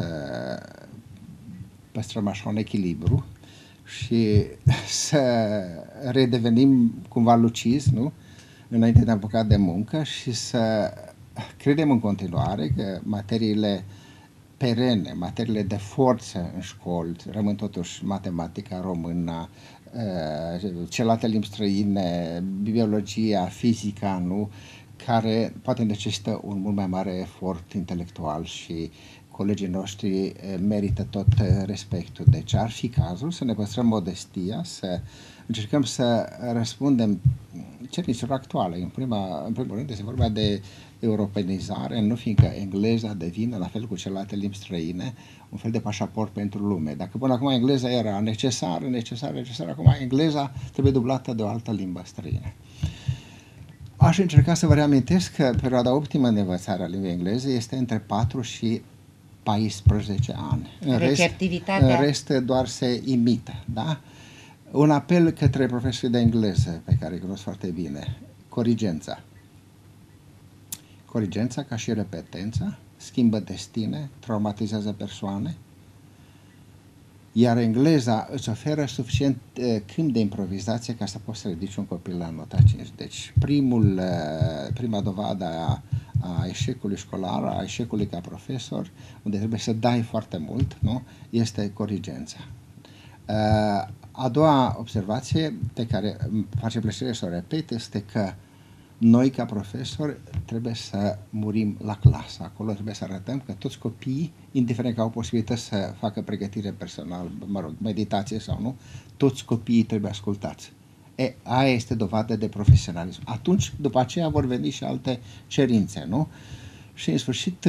păstrăm așa un echilibru și să redevenim cumva lucizi, nu? Înainte de a apuca de muncă și să credem în continuare că materiile perene, materiile de forță în școli rămân totuși matematica, româna, celelalte limbi străine, biologia, fizica, nu? Care poate necesită un mult mai mare efort intelectual și colegii noștri merită tot respectul. Deci ar fi cazul să ne păstrăm modestia, să încercăm să răspundem cerințelor actuale. În, prima, în primul rând este vorba de europenizare, nu fiindcă engleza devine, la fel cu celelalte limbi străine, un fel de pașaport pentru lume. Dacă până acum engleza era necesară, necesară, necesară, acum engleza trebuie dublată de o altă limbă străină. Aș încerca să vă reamintesc că perioada optimă de învățare a limbii engleze este între patru și paisprezece ani. În rest, în rest doar se imită, da? Un apel către profesorii de engleză, pe care îi cunosc foarte bine, corigența. Corigența, ca și repetența, schimbă destine, traumatizează persoane, iar engleza îți oferă suficient uh, câmp de improvizație ca să poți să ridici un copil la nota cinci. Deci primul, uh, prima dovadă a, a eșecului școlar, a eșecului ca profesor, unde trebuie să dai foarte mult, nu? Este corigența. Uh, a doua observație pe care îmi face plăcere să o repet este că noi, ca profesori, trebuie să murim la clasă. Acolo trebuie să arătăm că toți copiii, indiferent că au posibilități să facă pregătire personală, mă rog, meditație sau nu, toți copiii trebuie ascultați. E, aia este dovadă de profesionalism. Atunci, după aceea, vor veni și alte cerințe, nu? Și, în sfârșit,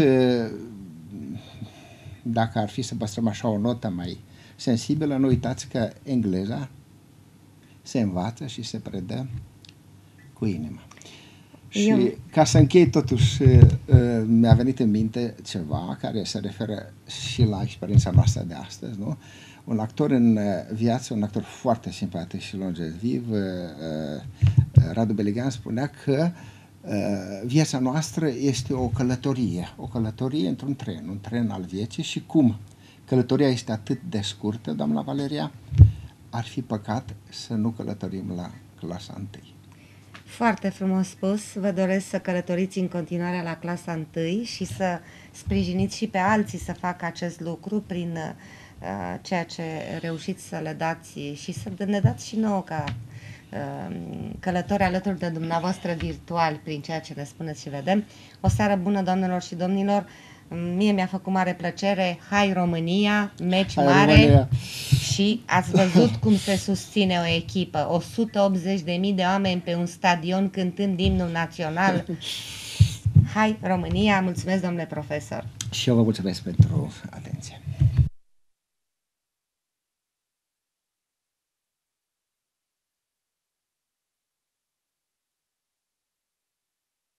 dacă ar fi să păstrăm așa o notă mai sensibilă, nu uitați că engleza se învață și se predă cu inima. Și Eu... ca să închei, totuși, mi-a venit în minte ceva care se referă și la experiența noastră de astăzi, nu? Un actor în viață, un actor foarte simpatic și longeviv, Radu Beligan, spunea că viața noastră este o călătorie, o călătorie într-un tren, un tren al vieții și cum călătoria este atât de scurtă, doamna Valeria, ar fi păcat să nu călătorim la clasa întâi. Foarte frumos spus. Vă doresc să călătoriți în continuare la clasa întâi și să sprijiniți și pe alții să facă acest lucru prin uh, ceea ce reușiți să le dați și să ne dați și nouă ca uh, călători alături de dumneavoastră virtual prin ceea ce ne spuneți și vedem. O seară bună, doamnelor și domnilor! Mie mi-a făcut mare plăcere. Hai România, meci Hai mare România. Și ați văzut cum se susține o echipă. o sută optzeci de mii de oameni pe un stadion cântând imnul național. Hai România, mulțumesc, domnule profesor. Și eu vă mulțumesc pentru atenție.